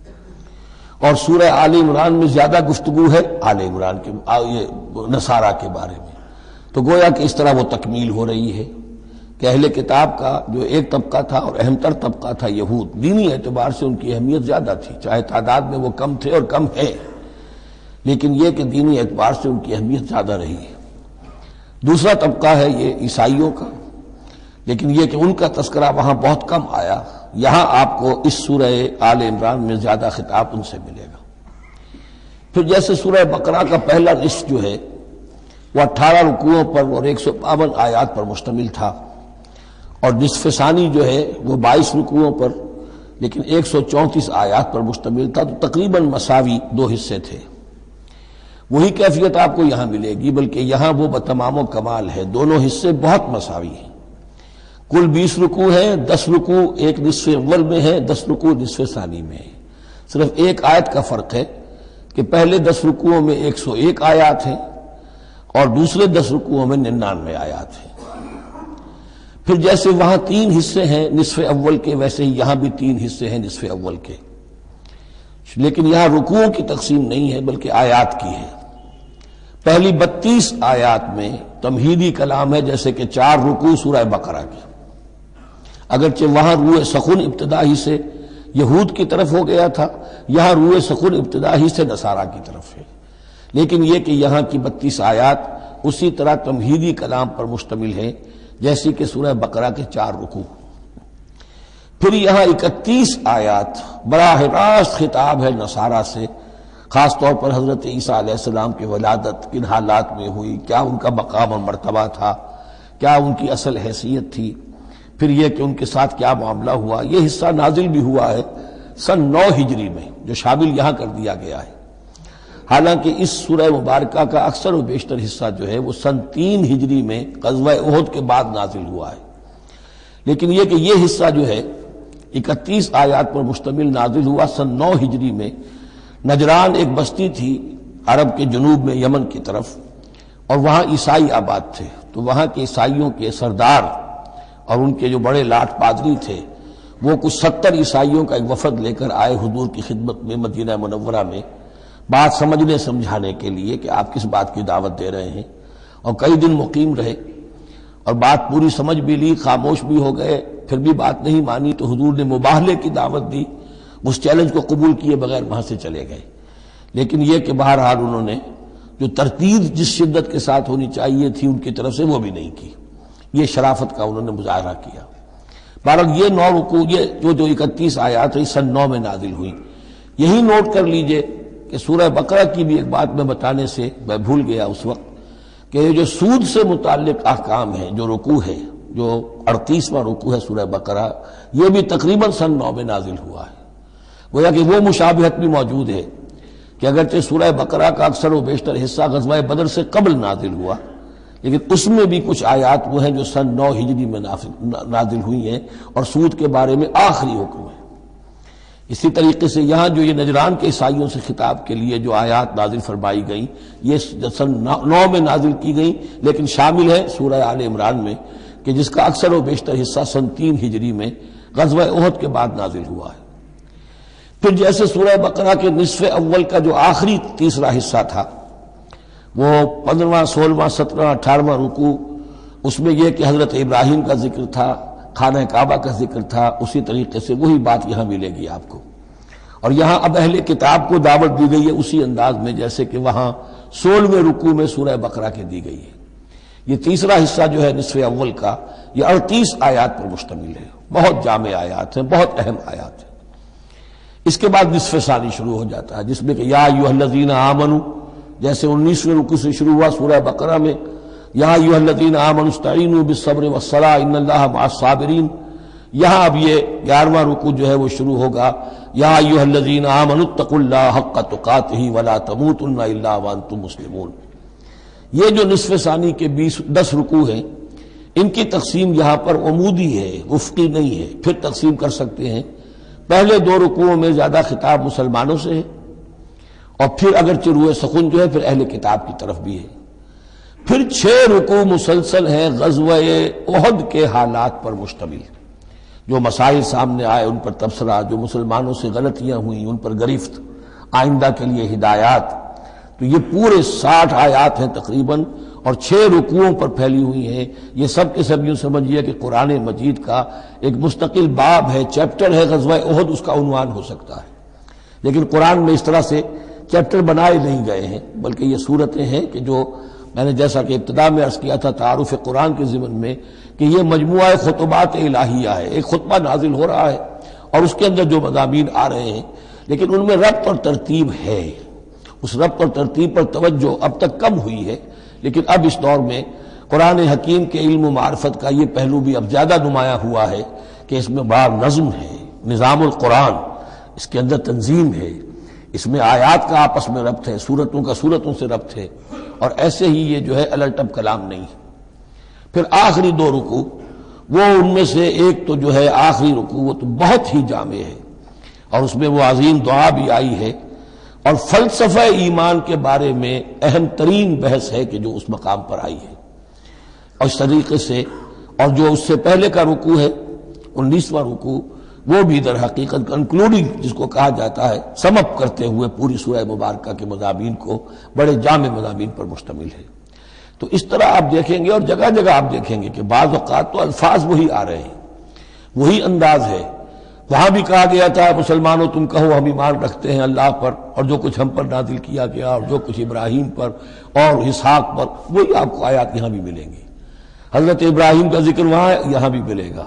اور سورہ آل عمران میں زیادہ گفتگو ہے آل عمران کے نصارہ کے بارے میں. تو گویا کہ اس طرح وہ تکمیل ہو رہی ہے کہ اہل کتاب کا جو ایک طبقہ تھا اور اہم تر طبقہ تھا یہود، دینی اعتبار سے ان کی اہمیت زیادہ تھی، چاہے تعداد میں وہ کم تھے اور کم ہے، لیکن یہ کہ دینی اعتبار سے ان کی اہمیت زیادہ رہی ہے. دوسرا طبقہ ہے یہ عیسائیوں کا، لیکن یہ کہ ان کا تذکرہ وہاں بہت کم آیا یہاں آپ کو اس سورہ آل عمران میں زیادہ خطاب ان سے ملے گا۔ پھر جیسے سورہ بقرہ کا پہلا نصف جو ہے وہ اٹھارہ رکوعوں پر اور ایک سو باون آیات پر مشتمل تھا، اور نصف ثانی جو ہے وہ بائیس رکوعوں پر لیکن ایک سو چونتیس آیات پر مشتمل تھا، تو تقریباً مساوی دو حصے تھے۔ وہی کیفیت آپ کو یہاں ملے گی، بلکہ یہاں وہ بتمام و کمال ہے، دونوں حصے بہت مساوی ہیں۔ کل بیس رکوع ہیں، دس رکوع ایک نصف اول میں ہے، دس رکوع نصف ثانی میں ہے۔ صرف ایک آیت کا فرق ہے کہ پہلے دس رکوعوں میں ایک سو ایک آیات ہیں اور دوسرے دس رکوعوں میں ننانوے آیات ہیں۔ پھر جیسے وہاں تین حصے ہیں نصف اول کے، ویسے ہی یہاں بھی تین حصے ہیں نصف اول کے، لیکن یہاں رکوعوں کی تقسیم نہیں ہے بلکہ آیات کی ہے۔ پہلی بتیس آیات میں تمہیدی کلام ہے، جیسے کہ چار رکوع سورہ بقرہ کے، اگرچہ وہاں روح سخن ابتدا ہی سے یہود کی طرف ہو گیا تھا، یہاں روح سخن ابتدا ہی سے نصارہ کی طرف ہے، لیکن یہ کہ یہاں کی بتیس آیات اسی طرح تمہیدی کلام پر مشتمل ہے جیسی کہ سورہ بقرہ کے چار رکوع۔ پھر یہاں اکتیس آیات براہ راست خطاب ہے نصارہ سے، خاص طور پر حضرت عیسیٰ علیہ السلام کی ولادت کن حالات میں ہوئی، کیا ان کا مقام اور مرتبہ تھا، کیا ان کی اصل حیثیت تھی، پھر یہ کہ ان کے ساتھ کیا معاملہ ہوا۔ یہ حصہ نازل بھی ہوا ہے سن نو ہجری میں، جو شامل یہاں کر دیا گیا ہے، حالانکہ اس سورہ مبارکہ کا اکثر و بیشتر حصہ جو ہے وہ سن تین ہجری میں غزوہ احد کے بعد نازل ہوا ہے، لیکن یہ کہ یہ حصہ جو ہے اکتیس آیات پر مشتمل نازل ہوا سن نو ہجری میں۔ نجران ایک بستی تھی عرب کے جنوب میں یمن کی طرف، اور وہاں عیسائی آباد تھے، تو وہاں کے عیسائیوں کے سردار اور ان کے جو بڑے لاٹ پادری تھے وہ کچھ ستر عیسائیوں کا ایک وفد لے کر آئے حضور کی خدمت میں مدینہ منورہ میں، بات سمجھنے سمجھانے کے لیے کہ آپ کس بات کی دعوت دے رہے ہیں، اور کئی دن مقیم رہے اور بات پوری سمجھ بھی لی، خاموش بھی ہو گئے، پھر بھی بات نہیں مانی تو حضور نے مباہلے کی دعوت دی، اس چیلنج کو قبول کیے بغیر وہاں سے چلے گئے۔ لیکن یہ کہ بہرحال انہوں نے جو ترتیب جس شدت کے ساتھ ہونی چاہیے تھی ان کی طرف سے وہ بھی نہیں کی، یہ شرافت کا انہوں نے مظاہرہ کیا۔ بہرحال یہ نو رکوع یہ جو جو اکتیس آیات ہیں سن نو میں نازل ہوئی۔ یہی نوٹ کر لیجئے کہ سورہ بقرہ کی بھی ایک بات میں بتانے سے میں بھول گیا اس وقت، کہ یہ جو سود سے متعلق احکام ہیں، جو رکوع ہے، جو اڑتیسواں رکوع ہے سورہ بقرہ، یہ بھی تقریباً سن نو میں نازل ہوا ہے۔ گویا کہ وہ مشابہت بھی موجود ہے کہ اگرچہ سورہ بقرہ کا اکثر و بیشتر حصہ غزوہ بدر سے قبل نازل ہوا، لیکن اس میں بھی کچھ آیات وہ ہیں جو سن نو ہجری میں نازل ہوئی ہیں اور سود کے بارے میں آخری حکم ہے۔ اسی طریقے سے یہاں جو یہ نجران کے عیسائیوں سے خطاب کے لیے جو آیات نازل فرمائی گئیں یہ سن نو میں نازل کی گئیں، لیکن شامل ہے سورہ آل عمران میں کہ جس کا اکثر و بیشتر حصہ سن تین ہجری میں غزوہ احد کے بعد نازل ہوا ہے۔ پھر جیسے سورہ بقرہ کے نصف اول کا جو آخری تیسرا حصہ تھا وہ پندرہواں سولہواں سترہواں اٹھارہواں رکوع، اس میں یہ کہ حضرت ابراہیم کا ذکر تھا، خانہ کعبہ کا ذکر تھا، اسی طریقے سے وہی بات یہاں ملے گی آپ کو۔ اور یہاں اب اہل کتاب کو دعوت دی گئی ہے اسی انداز میں جیسے کہ وہاں سولہویں رکوع میں سورہ بقرہ کے دی گئی ہے۔ یہ تیسرا حصہ جو ہے نصف اول کا یہ اڑتیس آیات پر مشتمل ہے، بہت جامع آیات ہیں، بہت اہم آیات ہیں۔ اس کے بعد نصف ثانی شروع ہو جاتا ہے جس میں کہ یا ایھا الذین آمنوا، جیسے انیسویں رکوع سے شروع ہوا سورہ بقرہ میں یا ایھا الذین آمنوا استعینوا بالصبر والصلاۃ ان اللہ مع الصابرین، یہاں اب یہ گیارہواں رکوع جو ہے وہ شروع ہوگا یا ایھا الذین آمنوا اتقوا اللہ حق تقاتہ ولا تموتن الا وانتم مسلمون۔ یہ جو نصف ثانی کے بیس دس رکوع ہیں ان کی تقسیم یہاں پر عمودی ہے، افقی نہیں ہے، پھر تقسیم کر سکتے ہیں۔ پہلے دو رکوعوں میں زیادہ خطاب مسلمانوں سے ہے، اور پھر اگرچہ روح سخن جو ہے پھر اہل کتاب کی طرف بھی ہے۔ پھر چھ رکوع مسلسل ہیں غزوہ احد کے حالات پر مشتمل، جو مسائل سامنے آئے ان پر تبصرہ، جو مسلمانوں سے غلطیاں ہوئیں ان پر گرفت، آئندہ کے لیے ہدایات۔ تو یہ پورے ساٹھ آیات ہیں تقریباً اور چھ رکوعوں پر پھیلی ہوئی ہیں۔ یہ سب کے سب یوں سمجھیے کہ قرآن مجید کا ایک مستقل باب ہے، چیپٹر ہے غزوہ احد، اس کا عنوان ہو سکتا ہے، لیکن قرآن میں اس طرح سے چیپٹر بنائے نہیں گئے ہیں، بلکہ یہ صورتیں ہیں کہ جو میں نے جیسا کہ ابتدا میں عرض کیا تھا تعارف قرآن کے ضمن میں کہ یہ مجموعہ خطبات الہیہ ہے، ایک خطبہ نازل ہو رہا ہے اور اس کے اندر جو مضامین آ رہے ہیں، لیکن ان میں ربط اور ترتیب ہے. اس ربط اور ترتیب پر توجہ اب تک کم ہوئی ہے، لیکن اب اس دور میں قرآن حکیم کے علم و معرفت کا یہ پہلو بھی اب زیادہ نمایاں ہوا ہے کہ اس میں بڑا نظم ہے، نظام القرآن، اس کے اندر تنظیم ہے، اس میں آیات کا آپس میں ربط ہے، سورتوں کا سورتوں سے ربط ہے، اور ایسے ہی یہ جو ہے الٹپ کلام نہیں. پھر آخری دو رکوع، وہ ان میں سے ایک تو جو ہے آخری رکوع وہ تو بہت ہی جامع ہے، اور اس میں وہ عظیم دعا بھی آئی ہے، اور فلسفہ ایمان کے بارے میں اہم ترین بحث ہے کہ جو اس مقام پر آئی ہے. اور اس طریقے سے، اور جو اس سے پہلے کا رکوع ہے انیسواں رکوع، وہ بھی در حقیقت کنکلوڈنگ جس کو کہا جاتا ہے، سم اپ کرتے ہوئے پوری سورہ مبارکہ کے مضامین کو، بڑے جامع مضامین پر مشتمل ہے. تو اس طرح آپ دیکھیں گے، اور جگہ جگہ آپ دیکھیں گے کہ بعض اوقات تو الفاظ وہی آ رہے ہیں، وہی انداز ہے. وہاں بھی کہا گیا تھا مسلمانوں تم کہو ہم ایمان رکھتے ہیں اللہ پر اور جو کچھ ہم پر نازل کیا گیا اور جو کچھ ابراہیم پر اور اسحاق پر، وہی آپ کو آیات یہاں بھی ملیں گی. حضرت ابراہیم کا ذکر وہاں ہے، یہاں بھی ملے گا.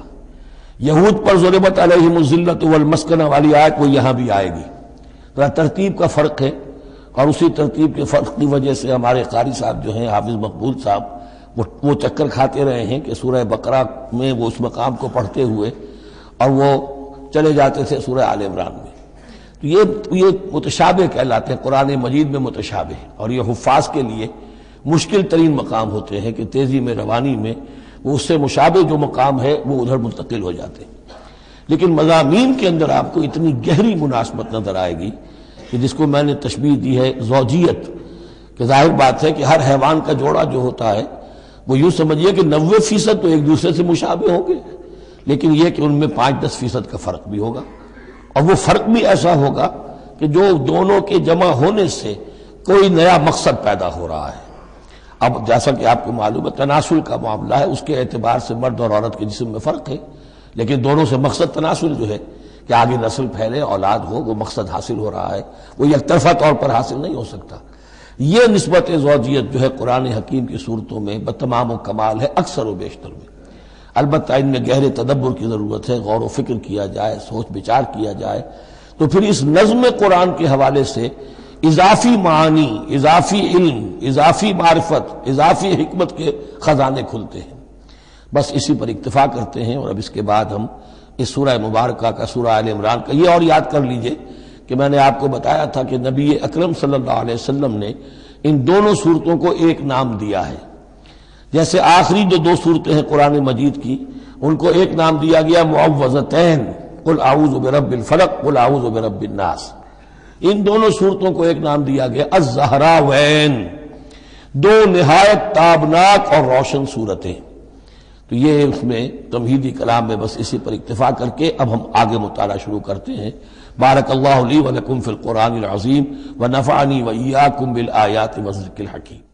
یہود پر ضربت علیہم الذلۃ والمسکنہ والی آیت وہ یہاں بھی آئے گی. ذرا ترتیب کا فرق ہے، اور اسی ترتیب کے فرق کی وجہ سے ہمارے قاری صاحب جو ہیں حافظ مقبول صاحب وہ وہ چکر کھاتے رہے ہیں کہ سورہ بقرہ میں وہ اس مقام کو پڑھتے ہوئے اور وہ چلے جاتے تھے سورہ آل عمران میں. تو یہ یہ متشابہ کہلاتے ہیں، قرآن مجید میں متشابہ، اور یہ حفاظ کے لیے مشکل ترین مقام ہوتے ہیں کہ تیزی میں روانی میں وہ اس سے مشابہ جو مقام ہے وہ ادھر منتقل ہو جاتے ہیں. لیکن مضامین کے اندر آپ کو اتنی گہری مناسبت نظر آئے گی کہ جس کو میں نے تشبیہ دی ہے زوجیت، کہ ظاہر بات ہے کہ ہر حیوان کا جوڑا جو ہوتا ہے وہ یوں سمجھیے کہ نوے فیصد تو ایک دوسرے سے مشابہ ہوں گے، لیکن یہ کہ ان میں پانچ دس فیصد کا فرق بھی ہوگا، اور وہ فرق بھی ایسا ہوگا کہ جو دونوں کے جمع ہونے سے کوئی نیا مقصد پیدا ہو رہا ہے. اب جیسا کہ آپ کو معلوم ہے تناسل کا معاملہ ہے، اس کے اعتبار سے مرد اور عورت کے جسم میں فرق ہے، لیکن دونوں سے مقصد تناسل جو ہے کہ آگے نسل پھیلے، اولاد ہو، وہ مقصد حاصل ہو رہا ہے، وہ یک طرفہ طور پر حاصل نہیں ہو سکتا. یہ نسبت زوجیت جو ہے قرآن حکیم کی صورتوں میں بتمام و کمال ہے اکثر و بیشتر میں. البتہ ان میں گہرے تدبر کی ضرورت ہے، غور و فکر کیا جائے، سوچ بچار کیا جائے، تو پھر اس نظم قرآن کے حوالے سے اضافی معانی، اضافی علم، اضافی معرفت، اضافی حکمت کے خزانے کھلتے ہیں. بس اسی پر اکتفا کرتے ہیں، اور اب اس کے بعد ہم اس سورہ مبارکہ کا سورہ آل عمران کا یہ اور یاد کر لیجئے کہ میں نے آپ کو بتایا تھا کہ نبی اکرم صلی اللہ علیہ وسلم نے ان دونوں صورتوں کو ایک نام دیا ہے. جیسے آخری جو دو صورتیں ہیں قرآن مجید کی، ان کو ایک نام دیا گیا معوذتین، قل اعوذ برب الفلق قل اعوذ برب الناس. ان دونوں صورتوں کو ایک نام دیا گیا الزہراوین، دو نہایت تابناک اور روشن صورتیں. تو یہ اس میں تمہیدی کلام میں بس اسی پر اکتفا کر کے اب ہم آگے مطالعہ شروع کرتے ہیں. بارک اللہ لی و لکم فی القرآن العظیم ونفعنی و ایاکم بالآیات والذکر الحکیم.